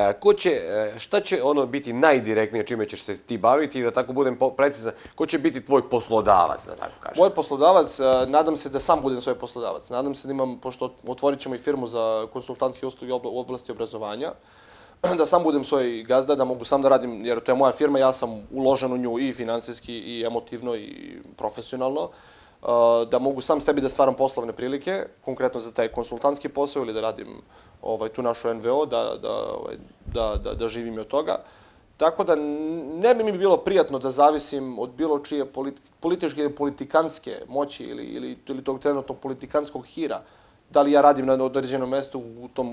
šta će biti najdirektnije čime ćeš se ti baviti i da tako budem precizan, ko će biti tvoj poslodavac, da tako kažem? Moj poslodavac, nadam se da sam budem svoj poslodavac. Nadam se da imam, pošto otvorit ćemo i firmu za konsultantske usluge u oblasti obrazovanja, da sam budem svoj gazda, da mogu sam da radim, jer to je moja firma, ja sam uložen u nju i finansijski, i emotivno, i profesionalno, da mogu sam s tebi da stvaram poslovne prilike, konkretno za taj konsultantski posao ili da radim tu našu NVO, da živim i od toga. Tako da ne bi mi bilo prijatno da zavisim od bilo čije političke ili politikanske moći ili tog trenutnog politikanskog hira, da li ja radim na određenom mestu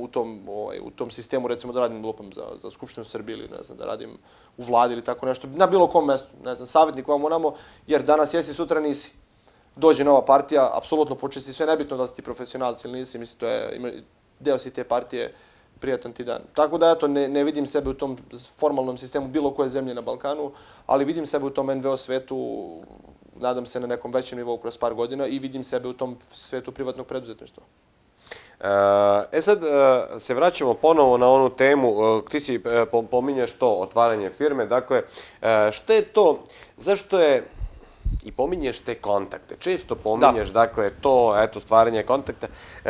u tom sistemu, recimo da radim lupam za Skupštinu Srbije ili ne znam, da radim u vladi ili tako nešto, na bilo kom mestu, ne znam, savjetnik vam onamo, jer danas jesi, sutra nisi. Dođe nova partija, apsolutno počisti sve, nebitno da li si ti profesionalac ili nisi, mislim, to je deo si te partije, prijatan ti dan. Tako da, eto, ne vidim sebe u tom formalnom sistemu bilo koje zemlje na Balkanu, ali vidim sebe u tom NVO svetu, nadam se na nekom većem nivou kroz par godina i vidim sebe u tom svetu privatnog preduzetništva. Sad se vraćamo ponovo na onu temu, ti si pominješ to, otvaranje firme, dakle, šta je to, zašto je, i pominješ te kontakte, često pominješ, dakle, to, eto, stvaranje kontakta,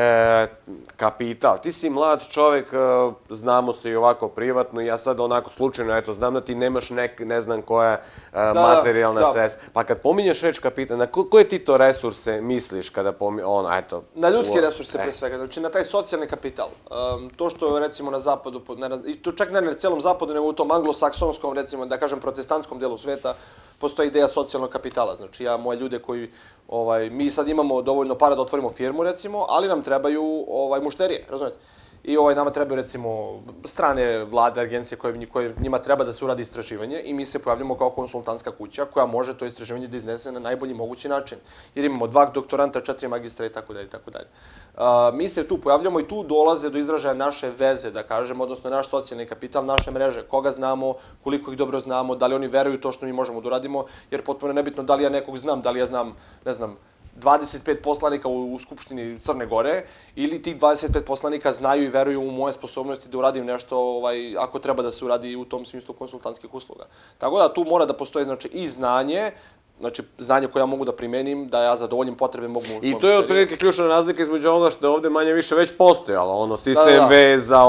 kapital. Ti si mlad čovjek, znamo se i ovako privatno, ja sad onako slučajno, eto, znam da ti nemaš ne znam koja materijalna sredstva. Pa kad pominješ reč kapital, na koje ti to resurse misliš kada eto... Na ljudske resurse, pre svega, znači na taj socijalni kapital. To što, recimo, na zapadu, i to čak ne na celom zapadu, nego u tom anglosaksonskom, recimo, da kažem, protestantskom delu sveta, postoji ideja socijalnog kapitala. Znači, moje ljude koji, mi sad imamo dovoljno para da otvorimo firmu, recimo, ali nam trebaju mušterije, razumete? I nama trebaju, recimo, strane vlade, agencije koje njima treba da se uradi istraživanje i mi se pojavljamo kao konsultantska kuća koja može to istraživanje da iznese na najbolji mogući način. Jer imamo 2 doktoranta, 4 magistra i tako dalje, i tako dalje. Mi se tu pojavljamo i tu dolaze do izražaja naše veze, da kažem, odnosno naš socijalni kapital, naše mreže, koga znamo, koliko ih dobro znamo, da li oni veruju to što mi možemo da uradimo, jer potpuno je nebitno da li ja nekog znam, da li ja znam, ne znam, 25 poslanika u Skupštini Crne Gore ili tih 25 poslanika znaju i veruju u moje sposobnosti da uradim nešto ako treba da se uradi u tom smislu konsultantskih usluga. Tako da tu mora da postoji i znanje, znači znanje koje ja mogu da primenim, da ja zadovoljim potrebe mogu... I to je otprilike ključna razlika između onoga što je ovde manje više već postojalo, sistem veza,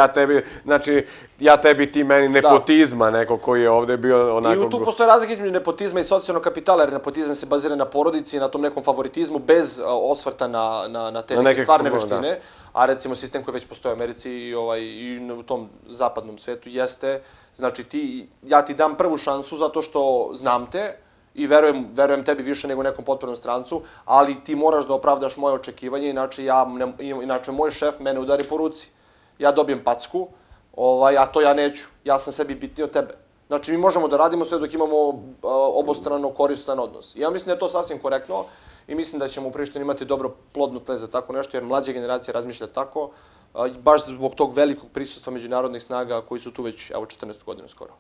ja tebi, ti meni, nepotizma neko koji je ovde bio onako... I tu postoje razlika između nepotizma i socijalnog kapitala, jer nepotizam se bazira na porodici i na tom nekom favoritizmu bez osvrta na te neke stvarne veštine, a recimo sistem koji već postoji u Americi i u tom zapadnom svetu jeste, znači ja ti dam prvu šansu zato što znam te, i verujem tebi više nego nekom potpunom strancu, ali ti moraš da opravdaš moje očekivanje, inače moj šef mene udari po ruci. Ja dobijem packu, a to ja neću. Ja sam sebi bitniji od tebe. Znači, mi možemo da radimo sve dok imamo obostrano koristan odnos. Ja mislim da je to sasvim korektno i mislim da ćemo u Prištini imati dobro plodno tle za tako nešto, jer mlađa generacija razmišlja tako. baš zbog tog velikog prisustva međunarodnih snaga koji su tu već, evo, 14 godina skoro.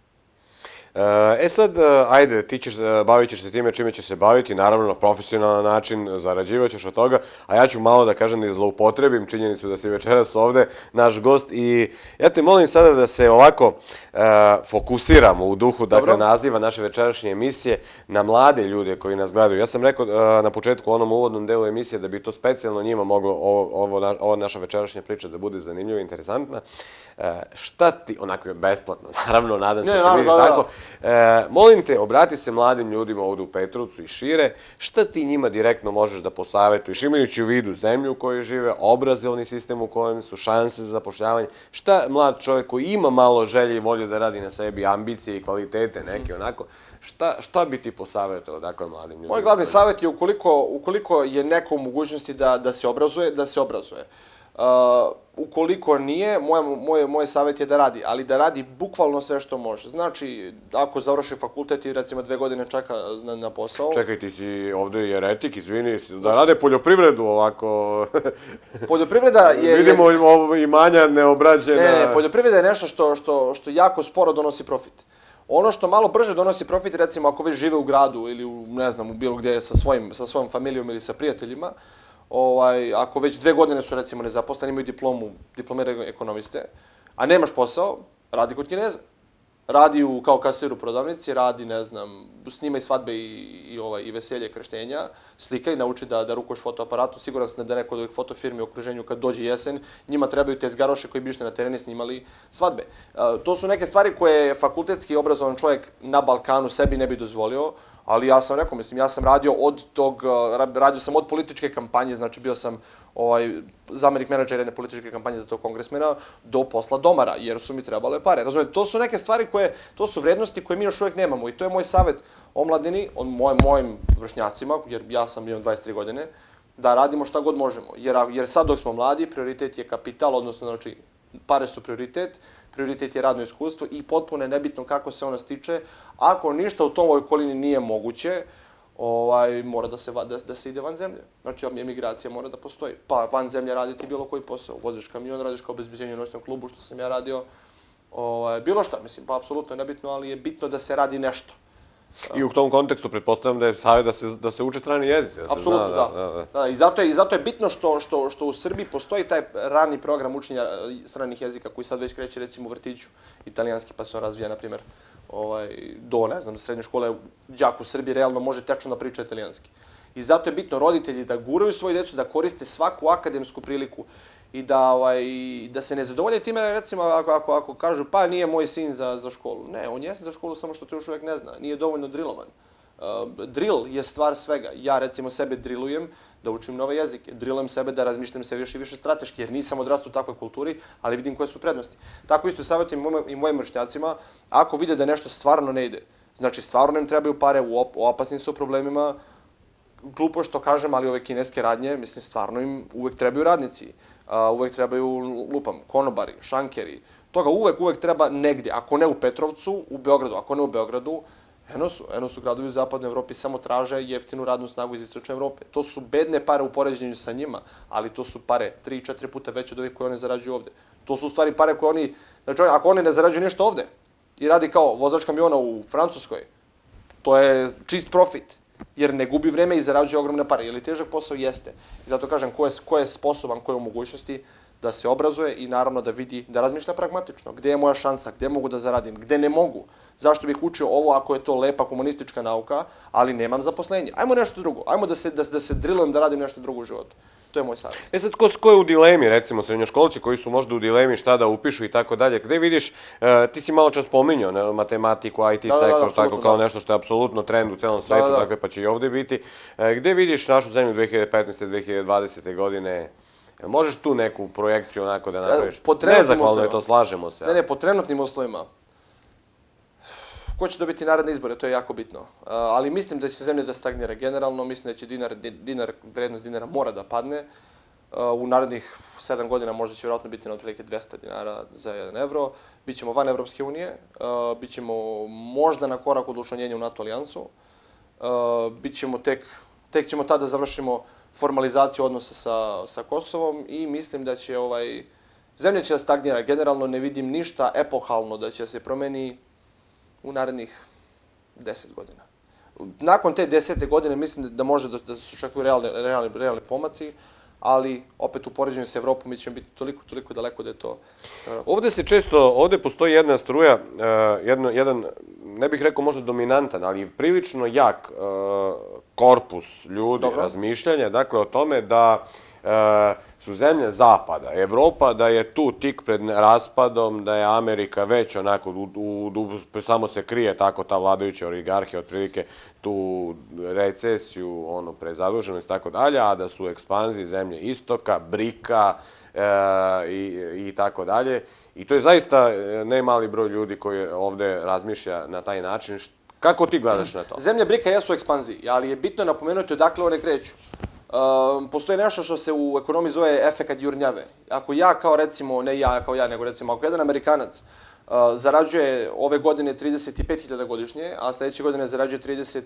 Sad, ajde, bavit ćeš se time čime ćeš se baviti, naravno na profesionalan način, zarađivat ćeš od toga, a ja ću malo da kažem da i zloupotrebim činjenicu da si večeras ovde naš gost i ja te molim sada da se ovako fokusiramo u duhu, dakle, naziva naše večerašnje emisije na mlade ljude koji nas gledaju. Ja sam rekao na početku u onom uvodnom delu emisije da bi to specijalno njima moglo ova naša večerašnja priča da bude zanimljiva i interesantna. Šta ti, onako je besplatno, naravno, nadam se da će biti tako. Molim te, obrati se mladim ljudima ovde u Petrovcu i šire, šta ti njima direktno možeš da posavetuješ, imajući u vidu zemlju u kojoj žive, obrazovni sistem u kojem su, šanse za zapošljavanje, šta mlad čovjek koji ima malo želje i volje da radi na sebi, ambicije i kvalitete neke onako, šta bi ti posavetovao dakle mladim ljudima? Moj glavni savjet je ukoliko je neko u mogućnosti da se obrazuje, da se obrazuje. Ukoliko nije, moj savjet je da radi, ali da radi bukvalno sve što može. Znači, ako završi fakultet i recimo 2 godine čeka na posao... Čekaj, ti si ovde jeretik, izvini, da rade poljoprivredu ovako... Poljoprivreda je... Vidimo imanja neobrađena... Ne, poljoprivreda je nešto što jako sporo donosi profit. Ono što malo brže donosi profit, recimo ako već žive u gradu ili u, ne znam, u bilo gde sa svojom familijom ili sa prijateljima, ako već 2 godine su recimo nezaposleni, imaju diplomirane ekonomiste, a nemaš posao, radi kod Kineza. Radi kao kasir u prodavnici, radi, ne znam, snimaj svadbe i veselje, krštenja, slikaj, nauči da rukoš fotoaparatu. Siguran sam da neko od ovih fotofirmi u okruženju kad dođe jesen, njima trebaju tezgaroše koji bi išli na terene snimali svadbe. To su neke stvari koje fakultetski obrazovan čovjek na Balkanu sebi ne bi dozvolio, ali ja sam rekao, mislim, ja sam radio od političke kampanje, znači bio sam zamenik menadžera jedne političke kampanje za tog kongresmena, do posla domara, jer su mi trebale pare. Razumijete, to su neke stvari to su vrednosti koje mi još uvijek nemamo i to je moj savjet omladini, mojim vršnjacima, jer ja sam imam 23 godine, da radimo šta god možemo. Jer sad dok smo mladi, prioritet je kapital, odnosno, znači, pare su prioritet je radno iskustvo i potpuno je nebitno kako se ono stiče. Ako ništa u tom okolini nije moguće, mora da se ide van zemlje. Znači, emigracija mora da postoji. Pa van zemlje raditi bilo koji posao. Voziš kamion, radiš kao obezbeđenje u noćnom klubu, što sam ja radio. Bilo šta, mislim, pa apsolutno je nebitno, ali je bitno da se radi nešto. I u tom kontekstu pretpostavljam da je savjet da se uče strani jezici. Apsolutno, da. I zato je bitno što u Srbiji postoji taj rani program učenja stranih jezika koji sad već kreće recimo u vrtiću, italijanski pa se on razvija, na primjer, do, ne znam, srednje škole, đak u Srbiji realno može tečno da priča italijanski. I zato je bitno roditelji da guraju svoju djecu, da koriste svaku akademsku priliku i da se ne zadovolje time, recimo, ako kažu, pa nije moj sin za školu. Ne, on jeste za školu, samo što to još uvijek ne zna. Nije dovoljno drillovan. Drill je stvar svega. Ja, recimo, sebe drillujem da učim nove jezike. Drillujem sebe da razmišljam sve više i više strateški, jer nisam odrastao u takvoj kulturi, ali vidim koje su prednosti. Tako isto savjetujem i mojim vršnjacima, ako vide da nešto stvarno ne ide, znači stvarno im trebaju pare, u opasnim su problemima, glupo što kažem, ali ove kineske radnje, mislim, stvarno im uvek trebaju radnici. Uvek trebaju, konobari, šankeri. Toga uvek treba negdje. Ako ne u Petrovcu, u Beogradu. Ako ne u Beogradu, eno su gradovi u zapadnoj Evropi, samo traže jeftinu radnu snagu iz istočne Evrope. To su bedne pare u poređenju sa njima, ali to su pare 3-4 puta veće od ovih koje one zarađuju ovde. To su u stvari pare koje oni, znači ako oni ne zarađuju ništa ovde i radi kao vozač kamiona u Francuskoj, to je čist profit. Jer ne gubi vreme i zarađuje ogromne pare. Je li težak posao? Jeste. I zato kažem, ko je sposoban, ko je u mogućnosti da se obrazuje i naravno da vidi, da razmišlja pragmatično. Gde je moja šansa, gde mogu da zaradim, gde ne mogu. Zašto bih učio ovo ako je to lepa humanistička nauka, ali nemam zaposlenje. Ajmo nešto drugo. Ajmo da se drillujem da radim nešto drugo u životu. To je moj savjet. Sad, ko je u dilemi, recimo srednjoškolci koji su možda u dilemi šta da upišu i tako dalje, gde vidiš, ti si malo čas pominjao matematiku, IT sektor, tako kao nešto što je apsolutno trend u celom svetu, dakle pa će i ovde biti. Gde vidiš našu zemlju 2015-2020. godine? Možeš tu neku projekciju onako da napraviš? Nezahvalno je to, slažemo se. Ne, po trenutnim uslovima. Ko će dobiti naredne izbore, to je jako bitno. Ali mislim da će zemlja da stagnira generalno, mislim da će vrednost dinara mora da padne. U narednih 7 godina možda će vjerojatno biti na otprilike 200 dinara za 1 evro. Bićemo van Evropske unije, bićemo možda na korak od učlanjenja u NATO alijansu. Tek ćemo tada završimo formalizaciju odnosa sa Kosovom i mislim da će Zemlja će da stagnira. Generalno ne vidim ništa epohalno da će se promeni u narednih 10 godina. Nakon te 10. godine mislim da može da se očekuju realni pomaci, ali opet u poređenju sa Evropom mi ćemo biti toliko daleko da je to... Ovde postoji jedna struja, jedan, ne bih rekao možda dominantan, ali prilično jak korpus ljudi, razmišljanja, dakle o tome da su zemlje Zapada, Evropa, da je tu tik pred raspadom, da je Amerika već onako, samo se krije tako ta vladajuća oligarhija, otprilike tu recesiju, prezaduženost i tako dalje, a da su u ekspanziji zemlje Istoka, Brika i tako dalje. I to je zaista ne mali broj ljudi koji ovde razmišlja na taj način. Kako ti gledaš na to? Zemlje Brika jesu u ekspanziji, ali je bitno napomenuti odakle one kreću. Postoji nešto što se u ekonomiji zove efekat jurnjave. Ako ja kao recimo, ne ja kao ja, nego recimo ako jedan Amerikanac zarađuje ove godine 35.000 godišnje, a sledeće godine zarađuje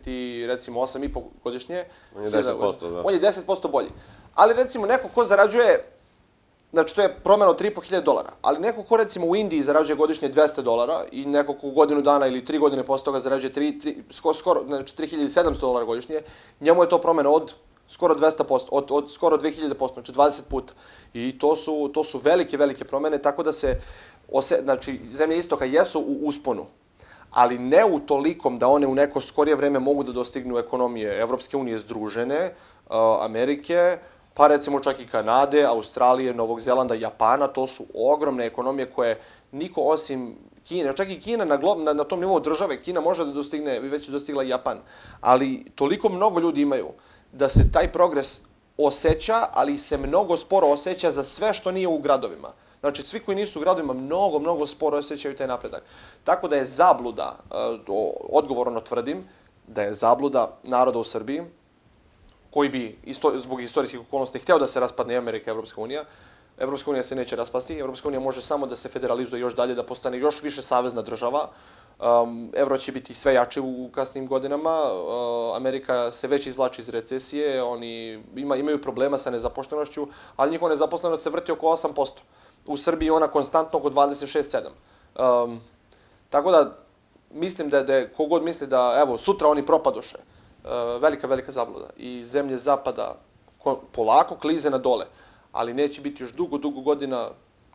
8,5 godišnje, on je 10%, da. On je 10% bolji. Ali recimo neko ko zarađuje, znači to je promjena od $3.500, ali neko ko recimo u Indiji zarađuje godišnje $200 i neko ko godinu dana ili 3 godine posle toga zarađuje skoro $3.700 godišnje, njemu je to promjena od skoro 200%, od skoro 2000%, znači 20 puta. I to su velike promjene, tako da se, znači, zemlje Istoka jesu u usponu, ali ne u tolikom da one u neko skorije vreme mogu da dostignu ekonomije Evropske unije združene, Amerike, pa recimo čak i Kanade, Australije, Novog Zelanda, Japana. To su ogromne ekonomije koje niko osim Kine, čak i Kina na tom nivou države, Kina može da dostigne, već je dostigla Japan, ali toliko mnogo ljudi imaju da se taj progres osjeća, ali se mnogo sporo osjeća za sve što nije u gradovima. Znači, svi koji nisu u gradovima mnogo sporo osjećaju taj napredak. Tako da je zabluda, odgovorno tvrdim, da je zabluda naroda u Srbiji, koji bi zbog istorijskih okolnosti hteo da se raspadne Amerika i Evropska unija. Evropska unija se neće raspasti, Evropska unija može samo da se federalizuje još dalje, da postane još više savezna država. Evro će biti sve jače u kasnim godinama, Amerika se već izvlači iz recesije, oni imaju problema sa nezaposlenošću, ali njihova nezaposlenost se vrti oko 8%. U Srbiji ona konstantno oko 26-7%. Tako da, mislim da kogod misli da, evo, sutra oni propadoše, velika zabluda. I zemlje Zapada polako klize na dole, ali neće biti još dugo godina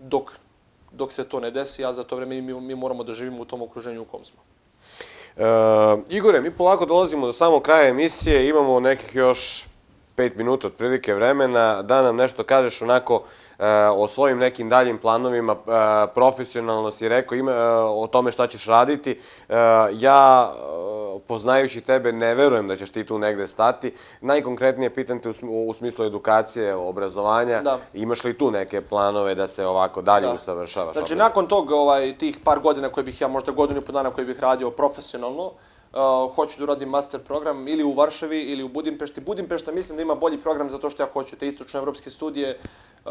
dok se to ne desi, a za to vreme mi moramo da živimo u tom okruženju u kom smo. Igore, mi polako dolazimo do samog kraja emisije, imamo nekih još 5 minuta otprilike vremena, da nam nešto kažeš onako o svojim nekim daljim planovima, profesionalno si rekao o tome šta ćeš raditi. Ja, poznajući tebe, ne verujem da ćeš ti tu negde stati. Najkonkretnije pitam te u smislu edukacije, obrazovanja. Imaš li tu neke planove da se ovako dalje usavršavaš? Znači, nakon tih par godina koje bih ja, možda godinu i po dana koje bih radio profesionalno, hoću da uradim master program ili u Varšavi ili u Budimpešti. Budimpešta mislim da ima bolji program za to što ja hoću. Te istočnoevropske studije,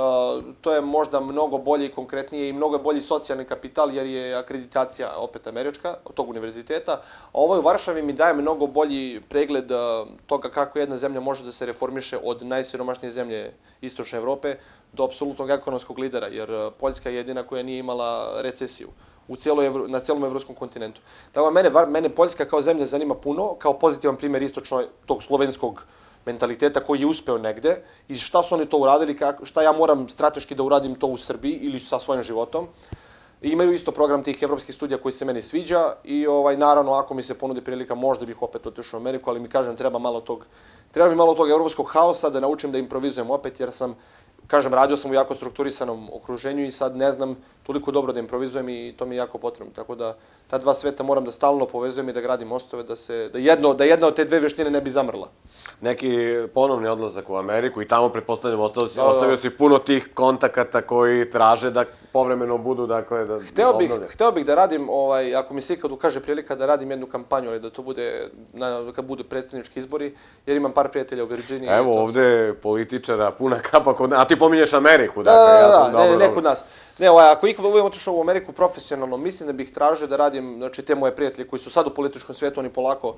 to je možda mnogo bolje i konkretnije i mnogo bolji socijalni kapital jer je akreditacija opet američka od tog univerziteta. A ovo u Varšavi mi daje mnogo bolji pregled toga kako jedna zemlja može da se reformiše od najsiromašnije zemlje istočne Evrope do apsolutnog ekonomskog lidera, jer Poljska je jedina koja nije imala recesiju na celom evropskom kontinentu. Tako mene Poljska kao zemlja zanima puno, kao pozitivan primjer istočno tog slovenskog mentaliteta koji je uspeo negde i šta su oni to uradili, šta ja moram strateški da uradim to u Srbiji ili sa svojim životom. Imaju isto program tih evropskih studija koji se meni sviđa i naravno ako mi se ponudi prilika možda bih opet otišao u Ameriku, ali mi kažem treba mi malo tog evropskog haosa da naučim da improvizujem opet jer sam, kažem, radio sam u jako strukturisanom okruženju i sad ne znam toliko dobro da improvizujem i to mi je jako potrebno. Tako da ta dva sveta moram da stalno povezujem i da gradim mostove, da jedna od te dve veštine ne bi zamrla. Neki ponovni odlazak u Ameriku i tamo, pretpostavljam, ostavio si puno tih kontakata koji traže da povremeno budu, dakle, da obnovljaju. Hteo bih da radim, ako mi se ikad ukaže prilika da radim jednu kampanju, ali da to bude, kad budu predsjednički izbori, jer imam par prijatelja u Virginiji. Evo, ovde političara puna kapa kod nas, a ti pominješ Ameriku, dakle, ja sam dobro. Ne kod nas. Ne, ako ikad budem otišao u Ameriku profesionalno, mislim da bih tražio da radim, znači te moje prijatelje koji su sad u političkom svijetu, oni polako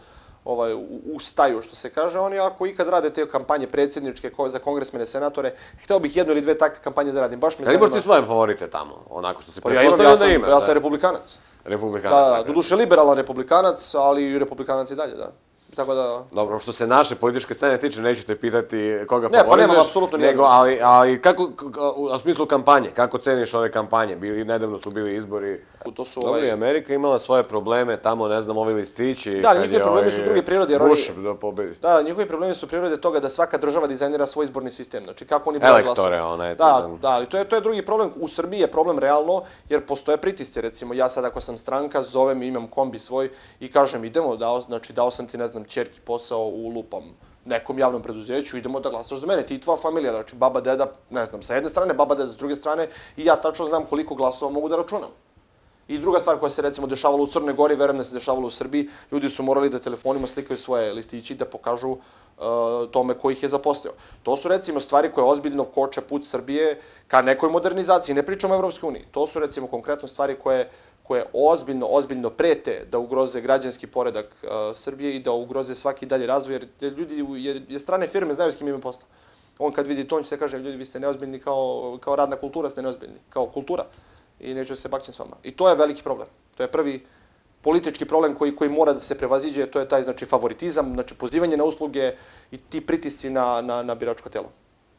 ustaju, što se kaže. Oni ako ikad rade te kampanje predsjedničke za kongresmene, senatore, hteo bih jednu ili dve takve kampanje da radim. Ali imaš ti svoje favorite tamo, onako što se pretpostavlja da ima? Ja sam republikanac. Republikanac, da, doduše liberalan republikanac, ali i republikanac i dalje, da. Tako da... Dobro, što se naše političke scene tiče, neću te pitati koga favorizuješ. Ne, pa nemam apsolutno nego, ali kako, u smislu kampanje, kako ceniš ove kampanje? Nedavno su bili izbori. Dobro, i Amerika imala svoje probleme, tamo, ne znam, ovi listići. Da, njihovi problemi su druge prirode. Bush da pobedi. Da, njihovi problemi su prirode toga da svaka država dizajnira svoj izborni sistem. Znači, kako oni broje glasove. Elektore, onaj. Da, ali to je drugi problem. U Srbiji je problem realno, jer postoje pritisci. Recimo, ja sad ako sam stranka, zovem, imam kombi svoj i kažem, idemo, dao sam ti, ne znam, ćerki posao u lupam nekom javnom preduzeću, idemo da glasaš za mene, ti i tvoja familija, znači baba, deda, ne znam, sa jedne strane, baba, deda s druge strane i ja tačno znam koliko glasova mogu da računam. I druga stvar koja se recimo dešavala u Crnoj Gori, verujem da se dešavala u Srbiji, ljudi su morali da telefonima slikaju svoje listići da pokažu tome ko ih je zaposlio. To su recimo stvari koje ozbiljno koče put Srbije ka nekoj modernizaciji, ne pričamo o Evropskoj uniji. To su recimo konkretno stvari koje ozbiljno prete da ugroze građanski poredak Srbije i da ugroze svaki dalji razvoj, jer strane firme znaju s kim imaju posla. On kad vidi to, će se kaže, ljudi, vi ste neozbiljni kao radna kultura, ste neozbiljni, kao kultura i neću se bakćem s vama. I to je veliki problem. To je prvi politički problem koji mora da se prevaziđe, to je taj, znači, favoritizam, znači, pozivanje na usluge i ti pritisci na biračko telo.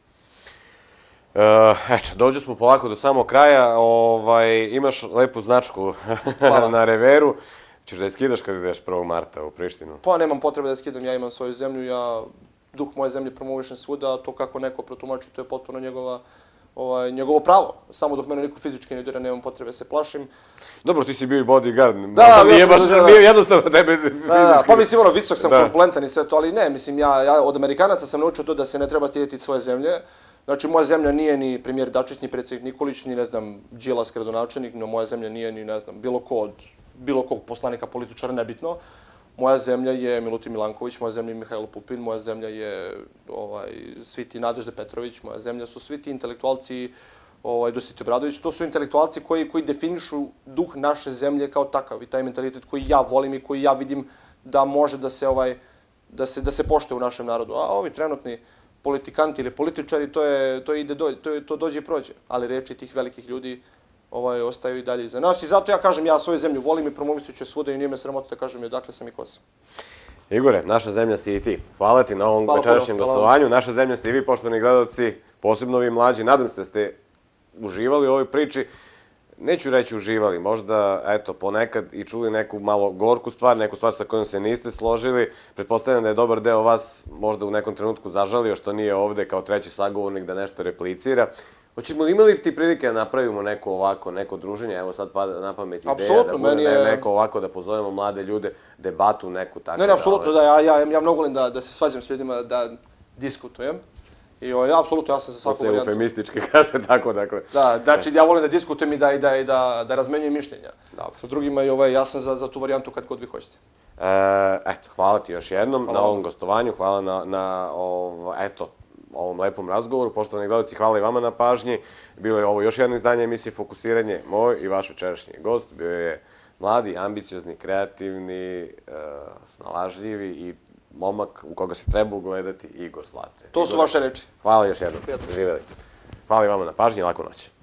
Eto, dođu smo polako do samog kraja, imaš lepu značku na reveru. Češ da je skidaš kad ideš 1. marta u Prištinu? Pa nemam potrebe da skidam, ja imam svoju zemlju, ja duh moje zemlje promovišem svuda, a to kako neko protumači, to je potpuno njegovo pravo. Samo dok mene niko fizički ne udara, nemam potrebe, se plašim. Dobro, ti si bio i bodyguard, da, nije jednostavno tebe fizički. Pa mislim, visok sam, korpulentan i sve to, ali ne, mislim, ja od Amerikanaca sam naučio to da se ne treba stidjeti svoje zemlje. Znači, moja zemlja nije ni premijer Dačić, ni predsjednik Nikolić, ni, ne znam, Đilas, gradonačelnik, no moja zemlja nije ni, ne znam, bilo kog poslanika, političara, nebitno. Moja zemlja je Milutin Milanković, moja zemlja je Mihajlo Pupin, moja zemlja je svi ti Nadežda Petrović, moja zemlja su svi ti intelektualci, Dositej Obradović. To su intelektualci koji definišu duh naše zemlje kao takav i taj mentalitet koji ja volim i koji ja vidim da može da se poštuje u našem narodu. A ovi trenutni politikanti ili političari, to dođe i prođe. Ali reči tih velikih ljudi ostaju i dalje iza nas. I zato ja kažem, ja svoju zemlju volim i promovisit ću svuda i nije me sramota da kažem odakle sam i ko sam. Igore, naša zemlja si i ti. Hvala ti na ovom večerašnjem gostovanju. Naša zemlja ste i vi, poštovani gledalci, posebno vi mlađi. Nadam se da ste uživali u ovoj priči. Neću reći uživali, možda, eto, ponekad i čuli neku malo gorku stvar, neku stvar sa kojom se niste složili. Pretpostavljam da je dobar deo vas možda u nekom trenutku zažalio što nije ovde kao treći sagovornik da nešto replicira. Hoćemo li imali ti prilike da napravimo neko druženje, evo sad pada na pamet ideja da bude neko ovako da pozovemo mlade ljude, debatu neku tako. Ne, apsolutno da, ja mnogo volim da se svađam s ljudima, da diskutujem. I apsolutno, ja sam za svaku varijantu. To se eufemistički kaže tako, dakle. Da, znači ja volim da diskutujem i da razmenjujem mišljenja sa drugima i ja sam za tu varijantu kad god vi hoćete. Eto, hvala ti još jednom na ovom gostovanju, hvala na ovom lepom razgovoru. Poštovani gledalci, hvala i vama na pažnji. Bilo je ovo još jedno izdanje emisije Fokusiranje. Moj i vaš večerašnji gost bio je mladi, ambiciozni, kreativni, snalažljivi i momak u koga se treba ugledati, Igor Zlate. To su vaše reči. Hvala još jednom. Živeli. Hvala i vama na pažnji, laku noć.